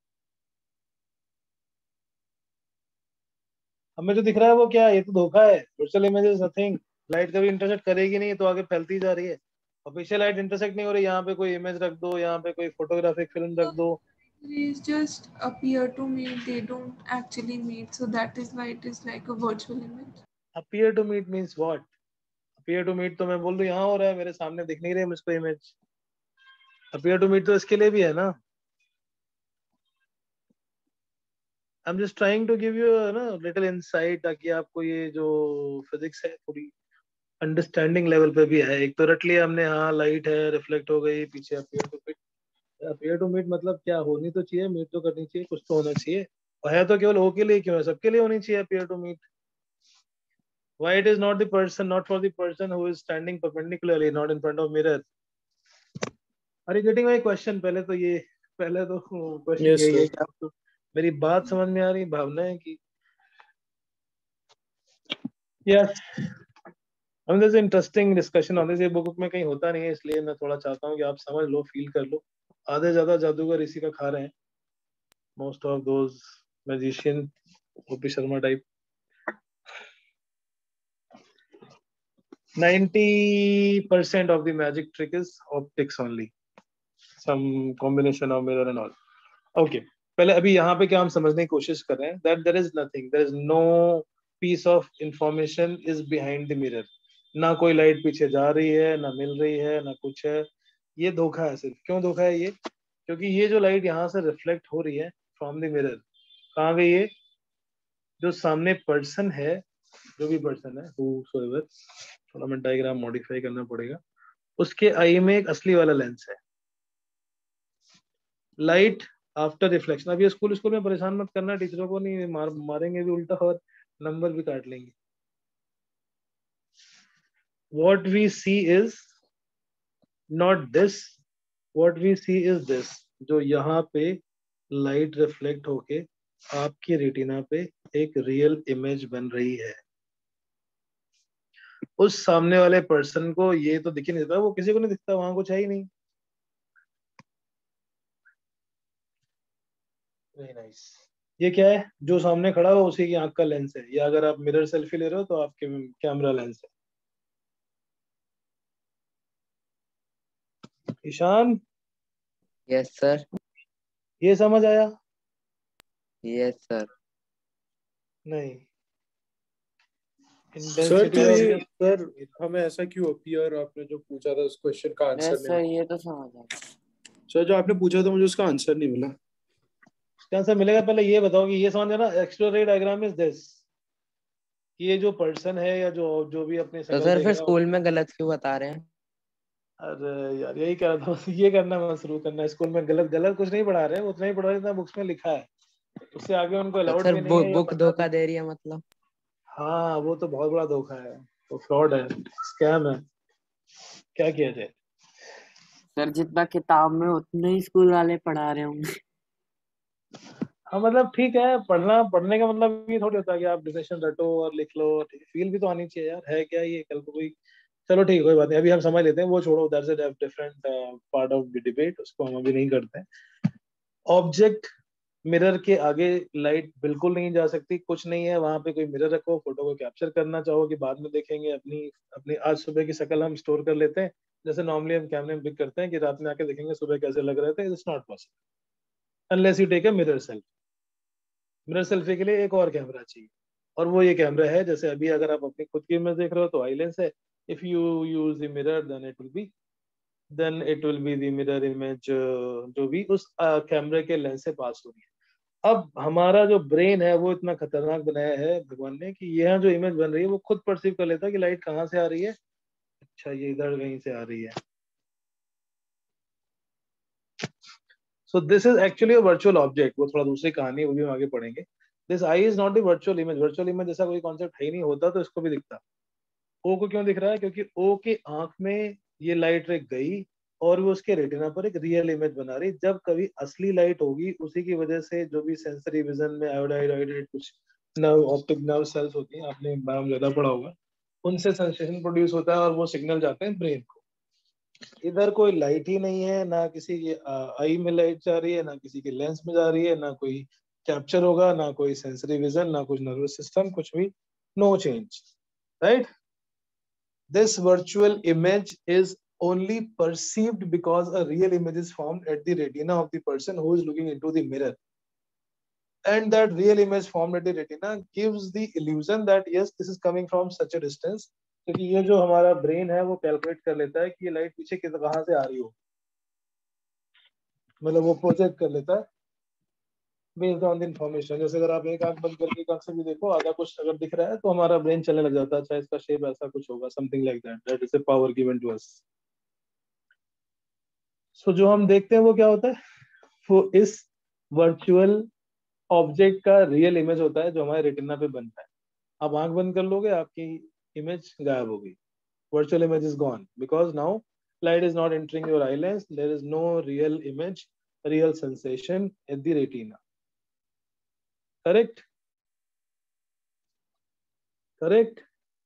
हमें जो दिख रहा है वो क्या है? ये तो धोखा है। Virtual image is nothing. Light कभी इंटरसेक्ट करेगी नहीं तो आगे फैलती जा रही है, और पीछे लाइट इंटरसेक्ट नहीं हो रही, यहाँ पे कोई इमेज रख दो, यहाँ पे कोई फोटोग्राफिक फिल्म रख दो। Rays just appear to meet, they don't actually meet, so that is why it is like a virtual image. Appear to meet means what? Appear to meet तो मैं बोल दूं यहाँ हो रहा है, मेरे सामने दिख नहीं रही है मुझको इमेज। अपीयर टू मीट तो इसके लिए भी है ना। I am just trying to give you ना लिटिल इनसाइट, ताकि आपको ये जो फिजिक्स है थोड़ी अंडरस्टैंडिंग लेवल पे भी है। एक तो रट लिया हमने, हाँ लाइट है रिफ्लेक्ट हो गई, पीछे appear to meet. Appear to meet मतलब क्या? होनी तो चाहिए, मीट तो करनी चाहिए, कुछ तो होना चाहिए। और है तो केवल ओ के लिए क्यों है, सबके लिए होनी चाहिए appear to meet. Why it is not the person, not for the person who is standing perpendicularly, not in front of mirror? Are you getting my question? पहले तो ये पहले तो क्वेश्चन Yes, यही है sir. कि आपको मेरी बात समझ में आ रही, भावना है कि यस। हम जैसे इंटरेस्टिंग डिस्कशन ऑन दिस, ये बुक में कहीं होता नहीं है, इसलिए मैं थोड़ा चाहता हूँ कि आप समझ लो, फील कर लो। आधे ज्यादा जादूगर इसी का खा रहे हैं, most of those magician, OP Sharma type. ninety percent of the magic trick is optics only, some combination of mirror and all. Okay, पहले अभी यहाँ पे क्या हम समझने की कोशिश कर रहे हैं, that there is nothing, there is no piece of information is behind the mirror. ना कोई लाइट पीछे जा रही है, ना मिल रही है, ना कुछ है। ये धोखा है सिर्फ। क्यों धोखा है ये? क्योंकि ये जो लाइट यहाँ से रिफ्लेक्ट हो रही है फ्रॉम द मिरर, कहाँ गई ये? जो सामने पर्सन है, जो भी पर्सन है, whosoever, थोड़ा मैं डायग्राम मॉडिफाई करना पड़ेगा, उसके आई में एक असली वाला लेंस है। लाइट आफ्टर रिफ्लेक्शन, अब ये स्कूल स्कूल में परेशान मत करना टीचरों को, नहीं मार, मारेंगे भी उल्टा और नंबर भी काट लेंगे। What we see is not this, what we see is this, जो यहाँ पे लाइट रिफ्लेक्ट होके आपकी रेटिना पे एक रियल इमेज बन रही है। उस सामने वाले पर्सन को ये तो दिख ही नहीं देता, वो किसी को नहीं दिखता, वहां कुछ है ही नहीं। Very nice. ये क्या है? जो सामने खड़ा हो उसी की आंख का लेंस है, या अगर आप मिरर सेल्फी ले रहे हो तो आपके कैमरा लेंस है। Ishan, yes sir. ये समझ आया? Yes sir. नहीं। सर इंटेंसिटी तो ऑफ ये द सर हमें ऐसा क्यों अपीयर, आपने जो पूछा था उस क्वेश्चन का आंसर यस नहीं सर, मिला। ये तो समझ आया। सर जो आपने पूछा था मुझे उसका आंसर नहीं मिला। क्या आंसर मिलेगा? पहले ये बताओ कि ये समझ ना, एक्सप्लोरेटरी डायग्राम इज दिस। ये जो पर्सन है या जो जो भी अपनी तो शक्ल सर देख फिर रहा है। स्कूल में गलत क्यों बता रहे हैं? अरे यार यही कह रहा था, बस ये करना मैं शुरू करना। स्कूल में गलत गलत कुछ नहीं पढ़ा रहे हैं, उतना ही पढ़ा रहे जितना बुक्स में लिखा है, उससे आगे उनको तो अलाउड सर भी नहीं बु, है, या बुक पढ़ना भी। धोखा दे रही है मतलब? हाँ वो तो बहुत बड़ा धोखा है, वो फ्रॉड है, स्कैम है, क्या किया जाए। सर जितना किताब में उतने ही स्कूल वाले पढ़ा रहे होंगे। हाँ मतलब ठीक है, पढ़ना, पढ़ने का मतलब ये थोड़ी होता है कि आप डिफिनेशन रटो और लिख लो। फील भी तो आनी चाहिए यार, है क्या ये कल को कोई। चलो ठीक है, कोई बात नहीं, अभी हम समझ लेते हैं, वो छोड़ो, that's a different part of the debate, उसको हम अभी नहीं करते हैं। ऑब्जेक्ट मिरर के आगे लाइट बिल्कुल नहीं जा सकती, कुछ नहीं है वहां पे। कोई मिरर रखो, फोटो को कैप्चर करना चाहो कि बाद में देखेंगे, अपनी अपनी आज सुबह की शक्ल हम स्टोर कर लेते हैं, जैसे नॉर्मली हम कैमरे में पिक करते हैं कि रात में आके देखेंगे सुबह कैसे लग रहे थे। It's not possible unless you take a mirror selfie. Mirror selfie के लिए एक और कैमरा चाहिए, और वो ये कैमरा है। जैसे अभी अगर आप अपनी खुद की इमेज देख रहे हो तो आई लेंस है। If you use the mirror then it will be then it will be the mirror image, जो भी उस कैमरे के लेंस से पास हो रही है। अब हमारा जो ब्रेन है वो इतना खतरनाक बनाया है भगवान ने कि यह जो इमेज बन रही है वो खुद परसीव कर लेता है कि लाइट कहाँ से आ रही है। अच्छा ये इधर कहीं से आ रही है। So this is actually a virtual object. वो थोड़ा दूसरी कहानी, वो भी हम आगे पढ़ेंगे। This eye is not the virtual image. Virtual image जैसा कोई कॉन्सेप्ट है ही नहीं, होता तो इसको भी दिखता। ओ को क्यों दिख रहा है? क्योंकि ओ के आंख में ये लाइट रे गई और वो उसके रेटिना पर एक रियल इमेज बना रही। जब कभी असली लाइट होगी, उसी की वजह से जो भी सेंसरी विजन में आयोडाइड आयोडाइड कुछ नर्व ऑप्टिक नर्व सेल्स होती हैं, आपने बायो में ज्यादा पढ़ा होगा, उनसे सेंसेशन प्रोड्यूस होता है और वो सिग्नल जाते हैं ब्रेन को। इधर कोई लाइट ही नहीं है, ना किसी की आई में लाइट जा रही है, ना किसी के लेंस में जा रही है, ना कोई कैप्चर होगा, ना कोई सेंसरी विजन, ना कुछ नर्वस सिस्टम, कुछ भी, no change, right? This virtual image is only perceived because a real image is formed at the retina of the person who is looking into the mirror. And that real image formed at the retina gives the illusion that yes, this is coming from such a distance. क्योंकि ये जो हमारा brain है वो calculate कर लेता है कि ये लाइट पीछे किस कहाँ से आ रही हो, मतलब वो प्रोजेक्ट कर लेता है बेस्ड ऑन द इंफॉर्मेशन। जैसे अगर आप एक आंख बंद करके एक आंख से भी देखो, आधा कुछ अगर दिख रहा है तो हमारा ब्रेन चलने लग जाता है, अच्छा इसका शेप ऐसा कुछ होगा, something like that, that is a power given to us. सो जो हम देखते हैं वो क्या होता है? वो इस वर्चुअल ऑब्जेक्ट का रियल इमेज होता है जो हमारे रेटिना पे बनता है। आप आंख बंद कर लोगे, आपकी इमेज गायब होगी, virtual image is gone because now light is not entering your eye lens, there is no real image, real sensation at the retina. Correct? Correct?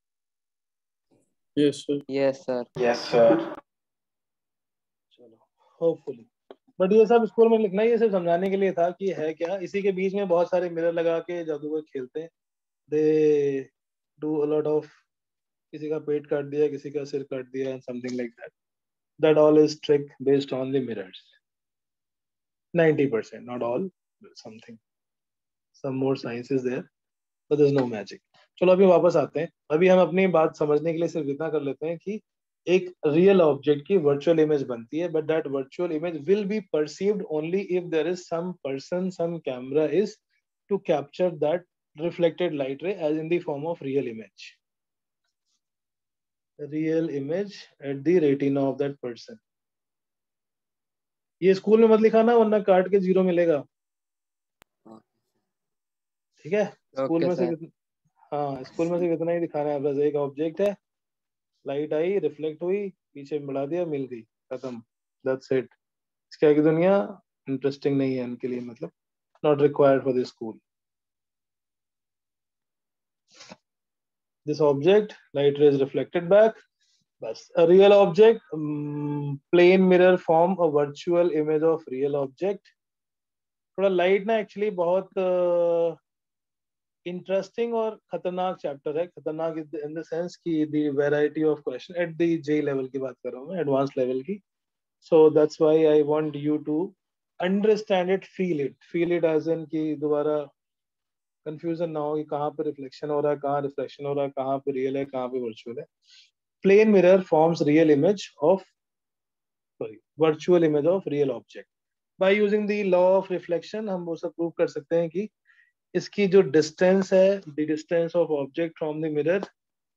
Yes, sir. Yes, sir. Yes, sir. चलो, hopefully. But ये सब school में लिखना, ये सब समझाने के लिए था कि है क्या। इसी के बीच में बहुत सारे मिरर लगा के जादूगर खेलते हैं, they do a lot of, किसी का पेट काट दिया, किसी का सिर काट दिया, something like that. That all is trick based on the mirrors, ninety percent, not all, something, some more science is there, but there's no magic. चलो अभी वापस आते हैं। अभी हम अपनी बात समझने के लिए सिर्फ इतना कर लेते हैं कि एक रियल ऑब्जेक्ट की वर्चुअल इमेज बनती है, but that virtual image will be perceived only if there is some person, some camera is to capture that reflected light ray as in the form of real image, real image at the retina of that person. ये school में मत लिखाना वरना काट के zero मिलेगा, ठीक है? स्कूल Okay, में से sir. कितना, हाँ स्कूल में से कितना ही दिखाना है, बस एक ऑब्जेक्ट है, लाइट आई, रिफ्लेक्ट हुई, पीछे बढ़ा दिया, मिल गई, खत्म, दैट्स इट। इसके आगे दुनिया इंटरेस्टिंग नहीं है उनके लिए, मतलब not required for this school. This object, light rays reflected back, बस। A real object, plane mirror form a virtual image of real object. थोड़ा लाइट ना एक्चुअली बहुत इंटरेस्टिंग uh, और खतरनाक चैप्टर है। खतरनाक इन द सेंस कि the variety of question at the J level की बात कर रहा हूँ मैं, एडवांस लेवल की। So that's why I want you to understand it, feel it, feel it as in कि दोबारा कंफ्यूजन ना हो कि कहाँ पे रिफ्लेक्शन हो रहा है, कहाँ रिफ्लेक्शन हो रहा है, कहाँ पे रियल है, कहाँ पे वर्चुअल है। Plane mirror forms real image of, sorry, virtual image of real object. By using the law of reflection हम वो सब प्रूव कर सकते हैं कि इसकी जो डिस्टेंस है, the distance of object from the mirror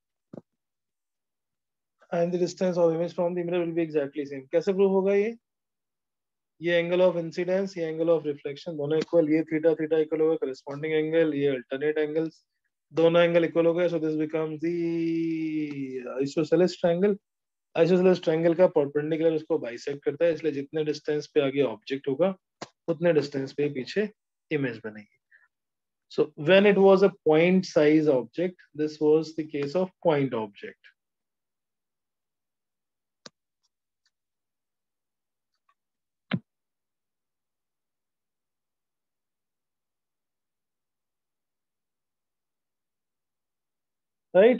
and the distance of image from the mirror will be exactly same. कैसे प्रूव होगा ये? ये एंगल ऑफ इंसिडेंस, ये एंगल ऑफ रिफ्लेक्शन, दोनों इक्वल, ये थीटा थीटा इक्वल होगा corresponding angle, ये alternate angles, दोनों एंगल इक्वल हो गए, so this becomes the isosceles triangle. Isosceles triangle का परपेंडिकुलर उसको बाइसेक्ट करता है, इसलिए जितने डिस्टेंस पे आगे ऑब्जेक्ट होगा उतने डिस्टेंस पे पीछे इमेज बनेगी। So when it was a point size object, this was the case of point object. Right?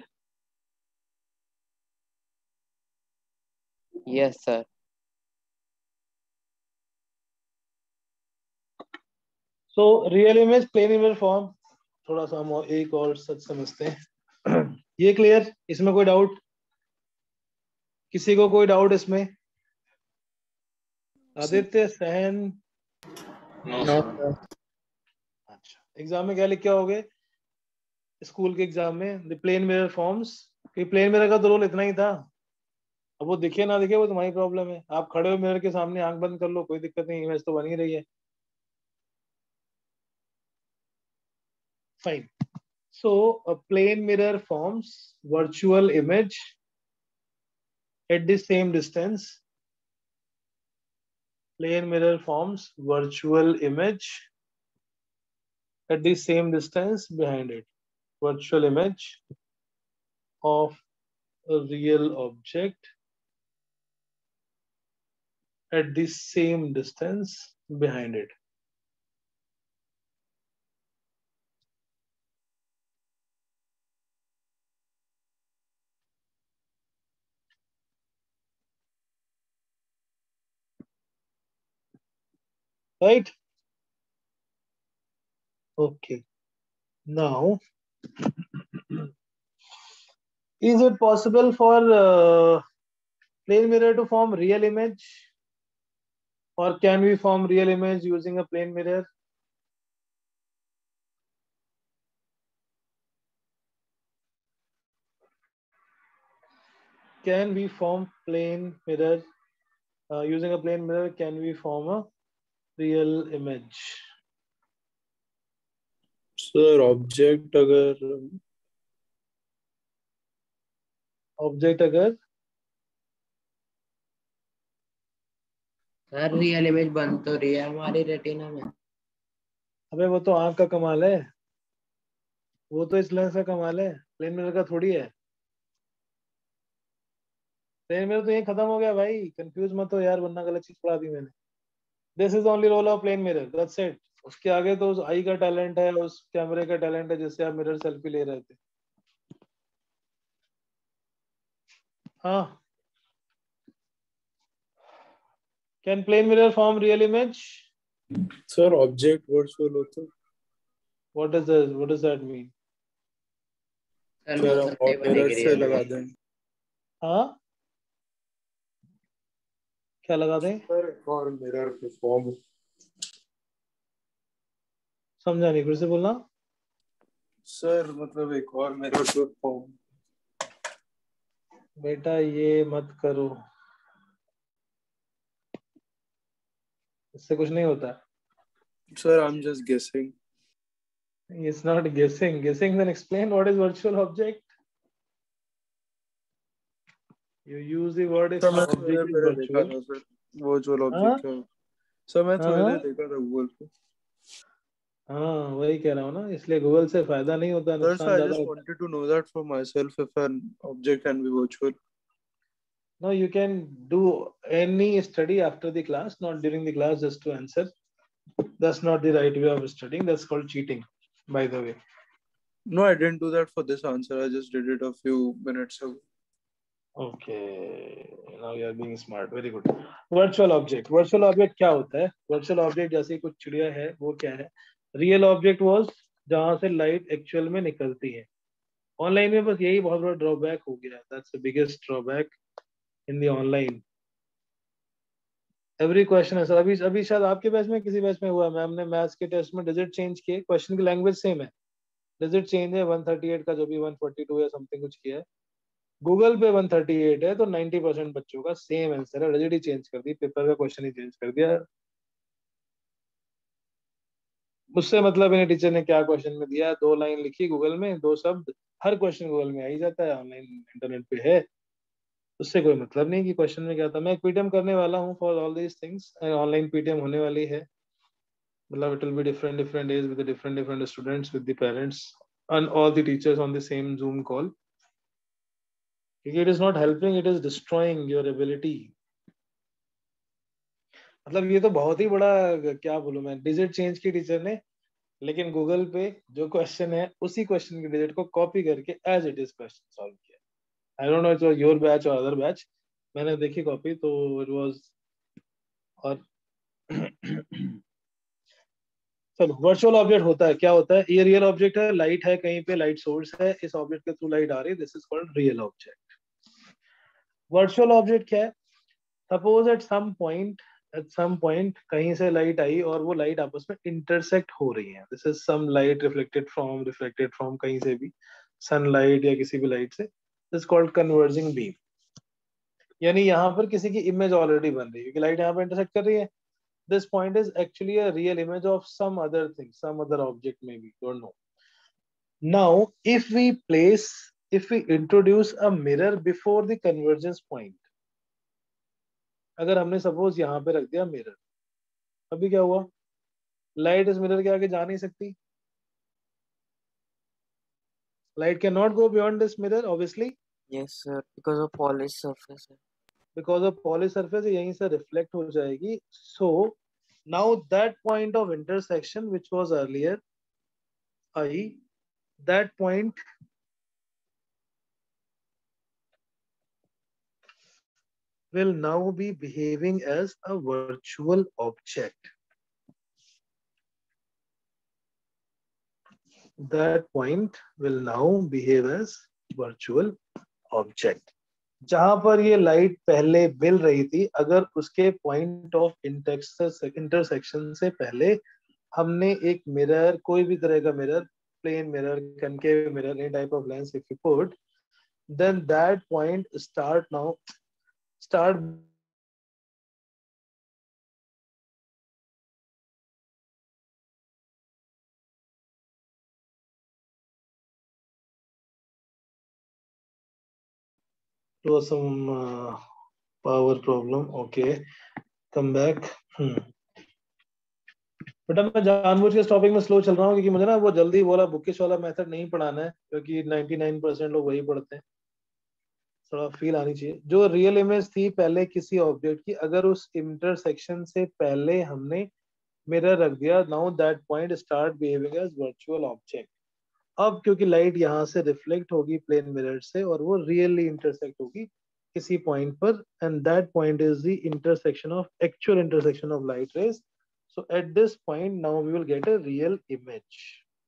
Yes, sir. So real image, plane image form, थोड़ा सा हम एक और सच समझते हैं। ये क्लियर? इसमें कोई डाउट? किसी को कोई डाउट इसमें? आदित्य, सहन? No, No, sir. sir. अच्छा, एग्जाम में क्या लिख के आओगे? स्कूल के एग्जाम में द प्लेन मिरर फॉर्म्स, कि प्लेन मिरर का तो रोल इतना ही था। अब वो दिखे ना दिखे वो तुम्हारी प्रॉब्लम है। आप खड़े हो मिरर के सामने, आंख बंद कर लो, कोई दिक्कत नहीं, इमेज तो बन ही रही है। Fine, So a plane mirror forms virtual image at the same distance. Plane mirror forms virtual image at the same distance behind it. Virtual image of a real object at the same distance behind it. Right? Okay. Now, is it possible for uh, plane mirror to form real image? Or can we form real image using a plane mirror? Can we form plane mirror uh, using a plane mirror? Can we form a real image? Sir object अगर object अगर sir real image बन तो रही है हमारी retina में। अबे वो तो आंख का कमाल है, वो तो इस लेंस का कमाल है, प्लेन मिरर का थोड़ी है। प्लेन मिरर तो ये खत्म हो गया भाई, कंफ्यूज मत हो यार, वरना गलत चीज पढ़ा दी मैंने। This is only role of plane mirror, that's it. उसके आगे तो उस आई का टैलेंट है, उस कैमरे का टैलेंट है जिससे आप मिरर सेल्फी ले रहे थे। हाँ, can plane mirror form real image? Sir object virtual होता है। What does what does that mean? Sir sir वो हम सत्य और मिरर बनेगी से रियल लगा इमेज। दें। हाँ, क्या लगा दें? सर एक और मिरर पे फॉर्म। समझा नहीं, फिर से बोलना। सर मतलब एक और मिरर पे फॉर्म। बेटा ये मत करो, इससे कुछ नहीं होता। Sir I am just guessing. It's not guessing. Guessing, then explain what is virtual object. You use the word is sir मैं object थोड़ी is पहले देखा virtual. था सर वर्चुअल हाँ ऑब्जेक्ट क्या। सर मैं थोड़ी हाँ देर देखा था गूगल पे। हाँ, वही कह रहा हूँ ना, इसलिए गूगल से फायदा नहीं होता, सर सो नुकसान आई ज्यादा जस्ट होता wanted to know that for myself if an object can be virtual. है। No, you can do any study after the class, not during the class, just to answer. That's not the right way of studying. That's called cheating, by the way. No, I didn't do that for this answer. I just did it a few minutes ago. Okay, now you are being smart. Very good. Virtual object. Virtual object क्या होता है? Virtual object जैसे कुछ चिड़िया है, वो क्या है? Real object was जहाँ से लाइट एक्चुअल में निकलती है। ऑनलाइन में बस यही बहुत बड़ा ड्रॉबैक हो गया। That's the biggest drawback in the online. Every question है सर। अभी अभी शायद आपके बैच में किसी बैच में हुआ, मैम ने मैथ्स के टेस्ट में डिजिट चेंज किए, क्वेश्चन की लैंग्वेज सेम है, डिजिट चेंज है, वन थर्टी एट का जो भी वन फोर्टी टू या समथिंग कुछ किया है, गूगल पे वन थर्टी एट है, तो नाइंटी परसेंट बच्चों का सेम आंसर है, डिजिट ही चेंज कर दी, पेपर का क्वेश्चन ही चेंज कर दिया। मुझसे मतलब इन्हें टीचर ने क्या क्वेश्चन में दिया, दो लाइन लिखी गूगल में, दो शब्द, हर क्वेश्चन गूगल में आ ही जाता है, ऑनलाइन इंटरनेट पे है, उससे कोई मतलब नहीं कि क्वेश्चन में क्या था। मैं पीटीएम करने वाला हूँ for all these things, online PTM होने वाली है, मतलब it will be different different days with different different students with the parents and all the teachers on the same zoom call, क्योंकि it is not helping, it is destroying your ability. मतलब ये तो बहुत ही बड़ा, क्या बोलूं मैं, digit change की टीचर ने, लेकिन गूगल पे जो क्वेश्चन है उसी क्वेश्चन की डिजिट को कॉपी करके as it is question solve किया। I don't know it was your batch और अदर बैच, मैंने देखी कॉपी तो इट वाज। और चलो, वर्चुअल ऑब्जेक्ट होता है, क्या होता है? ये रियल ऑब्जेक्ट है, लाइट है कहीं पे, लाइट सोर्स है, इस ऑब्जेक्ट के थ्रू लाइट आ रही है, this is called real object. Virtual object क्या है? Suppose at some point at some point कहीं से लाइट आई और वो लाइट आपस में इंटरसेक्ट हो रही है, this is some light reflected from reflected from कहीं से भी, सनलाइट या किसी भी लाइट से, दिस कॉल्ड कन्वर्जिंग बीम। यानी यहाँ पर किसी की इमेज ऑलरेडी बन रही है क्योंकि लाइट यहाँ पर इंटरसेक्ट कर रही है। This point is actually a real image of some other thing, some other object maybe, don't know. Now, if we place, if we introduce a mirror before the convergence point, अगर हमने suppose यहाँ पे रख दिया mirror, अभी क्या हुआ, light इस मिरर के आगे जा नहीं सकती, light cannot go beyond this mirror obviously. Yes, sir. Because of polished surface. Because of polished surface यहीं से reflect हो जाएगी. So now that point of intersection which was earlier I, that point will now be behaving as a virtual object. That point will now behave as virtual object. जहां पर ये light पहले मिल रही थी, अगर उसके पॉइंट ऑफ इंटरसेक्शन से पहले हमने एक मिरर, कोई भी तरह का mirror, plane mirror, concave mirror, any type of lens if you put, then that point start now start to some uh, power problem. Okay, come back. hmm. बेटा मैं जानबूझ के इस टॉपिक में स्लो चल रहा हूँ क्योंकि मुझे ना वो जल्दी वाला बुकिश वाला मेथड नहीं पढ़ाना है, क्योंकि निन्यानवे परसेंट लोग वही पढ़ते हैं. थोड़ा फील आनी चाहिए. जो रियल इमेज थी पहले किसी ऑब्जेक्ट की, अगर उस इंटरसेक्शन से पहले हमने मिरर रख दिया, now that point start behaving as virtual object. अब क्योंकि लाइट यहाँ से रिफ्लेक्ट होगी प्लेन मिरर से और वो रियली इंटरसेक्ट होगी किसी पॉइंट पर, and that point is the intersection of actual intersection of light rays. So at this point now we will get a real image.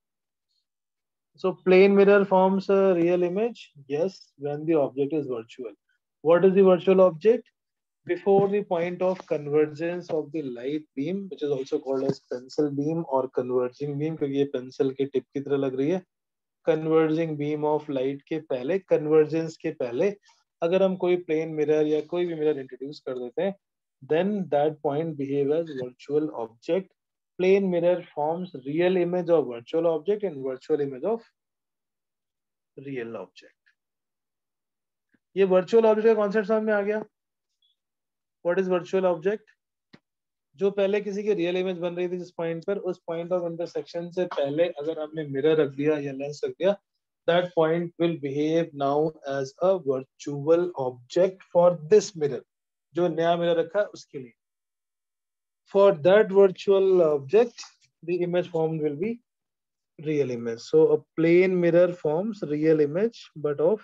So plane mirror forms a real image, yes, when the object is virtual. What is the virtual object? Before the point of convergence of the light beam, which is also called as pencil beam or converging beam, क्योंकि ये pencil के tip की तरह लग रही है. Converging beam of light के पहले, convergence के पहले अगर हम कोई plane mirror या कोई भी mirror introduce कर देते हैं, then that point behave as virtual object. Plane mirror forms real image of virtual object and virtual image of real object. ये virtual object का concept समझ में आ गया? What is virtual object? जो पहले किसी की रियल इमेज बन रही थी जिस पॉइंट पर, उस पॉइंट ऑफ इंटरसेक्शन से पहले अगर हमने मिरर रख दिया या लेंस रख दिया, that point will behave now as a virtual object for this mirror. जो नया मिरर रखा है उसके लिए. For that virtual object, the image formed will be real image. So a plane mirror forms real image, but of,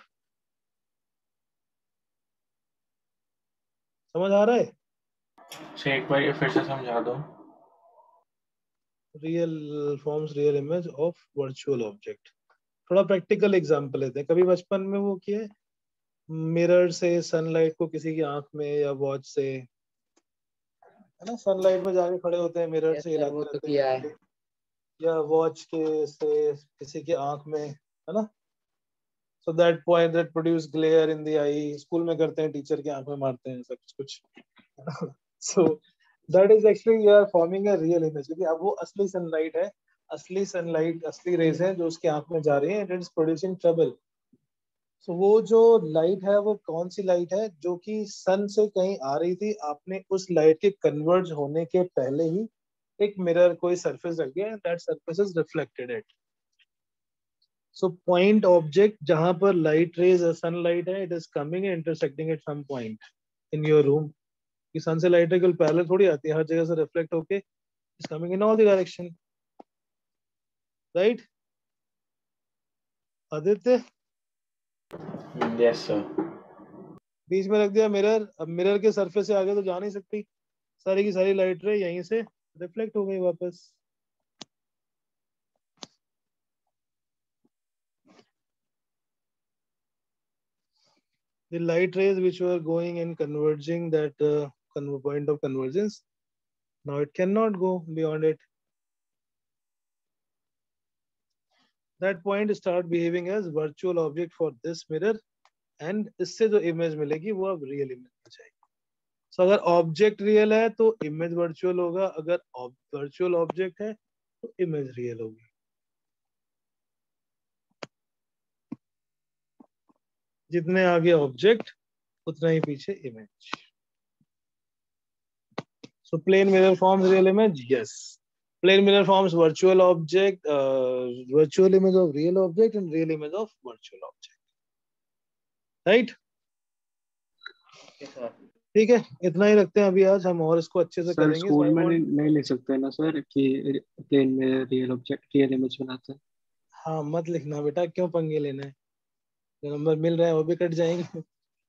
समझ आ रहा है? से एक बार ये फिर से समझा दो. Real forms real image of virtual object. थोड़ा प्रैक्टिकल एग्जांपल लेते हैं. कभी बचपन में वो किए मिरर से सनलाइट को किसी की आंख में या वॉच से, है ना, सनलाइट में जाके खड़े होते हैं मिरर से हिलाते वो तो रहते किया हैं, है. या वॉच के से किसी की आंख में, है ना. So that point that produce glare in the eye. School में करते हैं, टीचर की आंख में मारते हैं, सब कुछ. So that is actually you are forming a real image. क्योंकि अब वो असली सनलाइट है, असली सनलाइट, असली रेज है जो उसकी आंख में जा रही है, and it is producing trouble. So वो जो लाइट है वो कौन सी लाइट है? जो कि सन से कहीं आ रही थी, आपने उस लाइट के कन्वर्ज होने के पहले ही एक मिरर कोई सरफेस रख दिया, and that surface is reflected it. So point object जहां पर light rays or sunlight है, it is coming and intersecting at some point in your room. कि सन से लाइट रेगुलर पैरेलल थोड़ी आती है, हर जगह से रिफ्लेक्ट होके is coming in all the direction, right? Aditya, yes sir. बीच में रख दिया मिरर. अब मिरर के सरफेस से आगे तो जा नहीं सकती, सारी की सारी लाइट रे यहीं से रिफ्लेक्ट हो गई वापस. The light rays which were going and converging that uh, point of convergence, now it cannot go beyond it. That point start behaving as virtual object for this mirror, and इससे जो image मिलेगी वो अब real image हो जाएगी. So अगर object real है तो image virtual होगा, अगर virtual object है तो image real होगी. जितने आगे ऑब्जेक्ट उतना ही पीछे image. So plane mirror forms real image. Yes. Plane mirror forms virtual object, uh, virtual image of real object and real image of virtual object. Right? ठीक है, इतना ही रखते हैं अभी आज. हम और इसको अच्छे से सर करेंगे. स्कूल So I में नहीं, want- नहीं लिख सकते ना सर कि प्लेन में रियल ऑब्जेक्ट रियल इमेज बनाते हैं. हाँ मत लिखना बेटा, क्यों पंगे लेना है. जो नंबर मिल रहा है वो भी कट जाएंगे.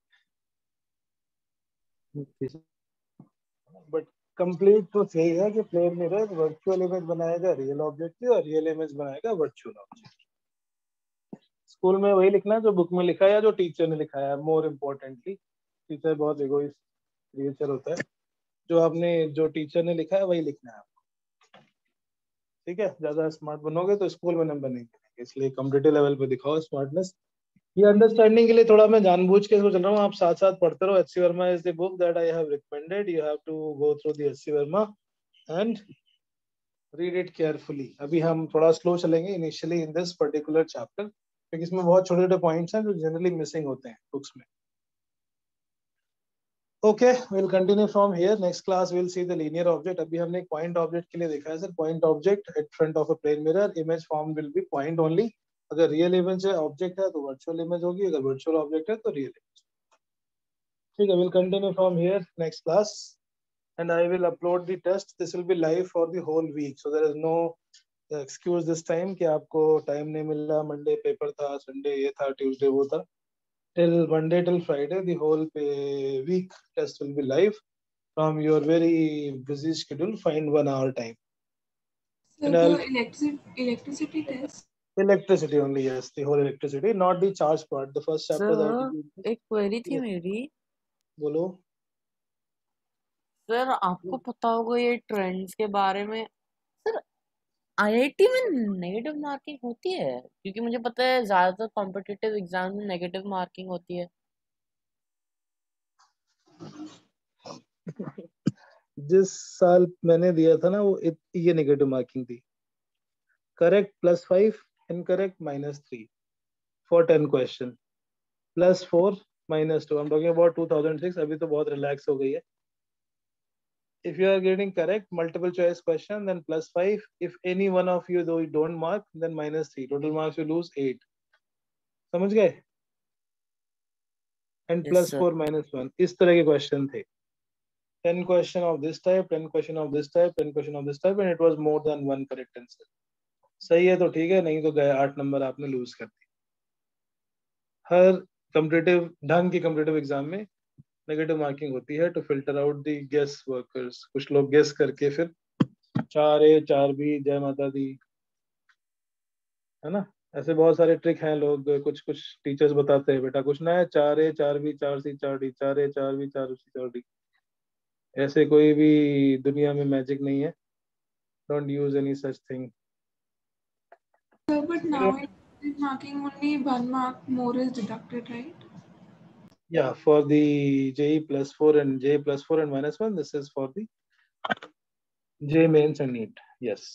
बट कंप्लीट तो सही है कि प्लेन मिरर वर्चुअल इमेज बनाएगा रियल ऑब्जेक्ट की और रियल इमेज बनाएगा वर्चुअल ऑब्जेक्ट. स्कूल में वही लिखना है जो बुक में लिखा है या जो टीचर ने लिखा है. मोर इम्पोर्टेंटली, टीचर बहुत एगोइस्ट क्रिएचर होता है. जो आपने जो टीचर ने लिखा है वही लिखना है आपको. ठीक है, ज्यादा स्मार्ट बनोगे तो स्कूल में नंबर नहीं मिलेंगे, इसलिए कॉम्पिटिटिव लेवल पे दिखाओ स्मार्टनेस. ये अंडरस्टैंडिंग के लिए थोड़ा मैं जानबूझ के इसको चल रहा हूँ. आप साथ साथ पढ़ते रहो. H C Verma is the book that I have recommended. You have to go through the H C Verma and read it carefully. अभी हम थोड़ा स्लो चलेंगे initially in this particular chapter, क्योंकि इसमें बहुत छोटे छोटे पॉइंट्स हैं जो जनरली मिसिंग होते हैं बुक्स में. Okay, we'll continue from here. Next class we'll see the linear object. अभी हमने एक point object के लिए देखा है sir. Point object at front of a plane mirror. Image form will be point only. अगर real image है object है तो virtual image होगी. अगर virtual object है तो real image. ठीक है, we'll continue from here next class, and I will upload the test. This will be live for the whole week, so there is no excuse this time कि आपको time नहीं मिल रहा. Monday paper था, Sunday ये था, Tuesday वो था. Till Monday till Friday, the whole pay week test will be live from your very busy schedule. Find one hour time. So And the I'll electric electricity test. electricity only, yes, the whole electricity, not the charge part. The first chapter sir that एक query थी Yes. मेरी. बोलो. Sir आपको पता होगा ये trends के बारे में. सर आईआईटी में नेगेटिव मार्किंग होती है? क्योंकि मुझे पता है ज्यादातर कॉम्पिटिटिव एग्जाम में नेगेटिव मार्किंग होती है. जिस साल मैंने दिया था ना वो इत- ये नेगेटिव मार्किंग थी. Correct plus five, incorrect minus three for ten question, plus four minus two. I'm talking about two thousand six. अभी तो बहुत रिलैक्स हो गई है. If you are getting correct multiple choice question, then plus five. If any one of you though you don't mark, then minus three. Total marks you lose eight. समझ गए? And Yes, plus sir. four minus one. इस तरह के question थे. Ten question of this type, ten question of this type, ten question of this type, and it was more than one correct answer. सही है तो ठीक है, नहीं तो गए आठ नंबर आपने लूज कर दिए. हर कॉम्पिटिटिव ढंग की कॉम्पिटिटिव एग्जाम में नेगेटिव मार्किंग होती है to filter out the guess workers. कुछ लोग गेस करके फिर चार ए चार बी जय माता दी, है ना. ऐसे बहुत सारे ट्रिक हैं. लोग कुछ कुछ टीचर्स बताते हैं बेटा कुछ ना है, चार ए चार बी चार सी चार डी, चार ए चार बी चार सी चार डी. ऐसे कोई भी दुनिया में मैजिक नहीं है. Don't use any such thing. So, but now in marking only one mark more is deducted, right? Yeah, for the J E plus four and J plus four and minus one, this is for the J mains and NEET. Yes.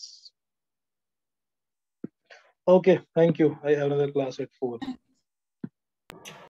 Okay, thank you. I have another class at four.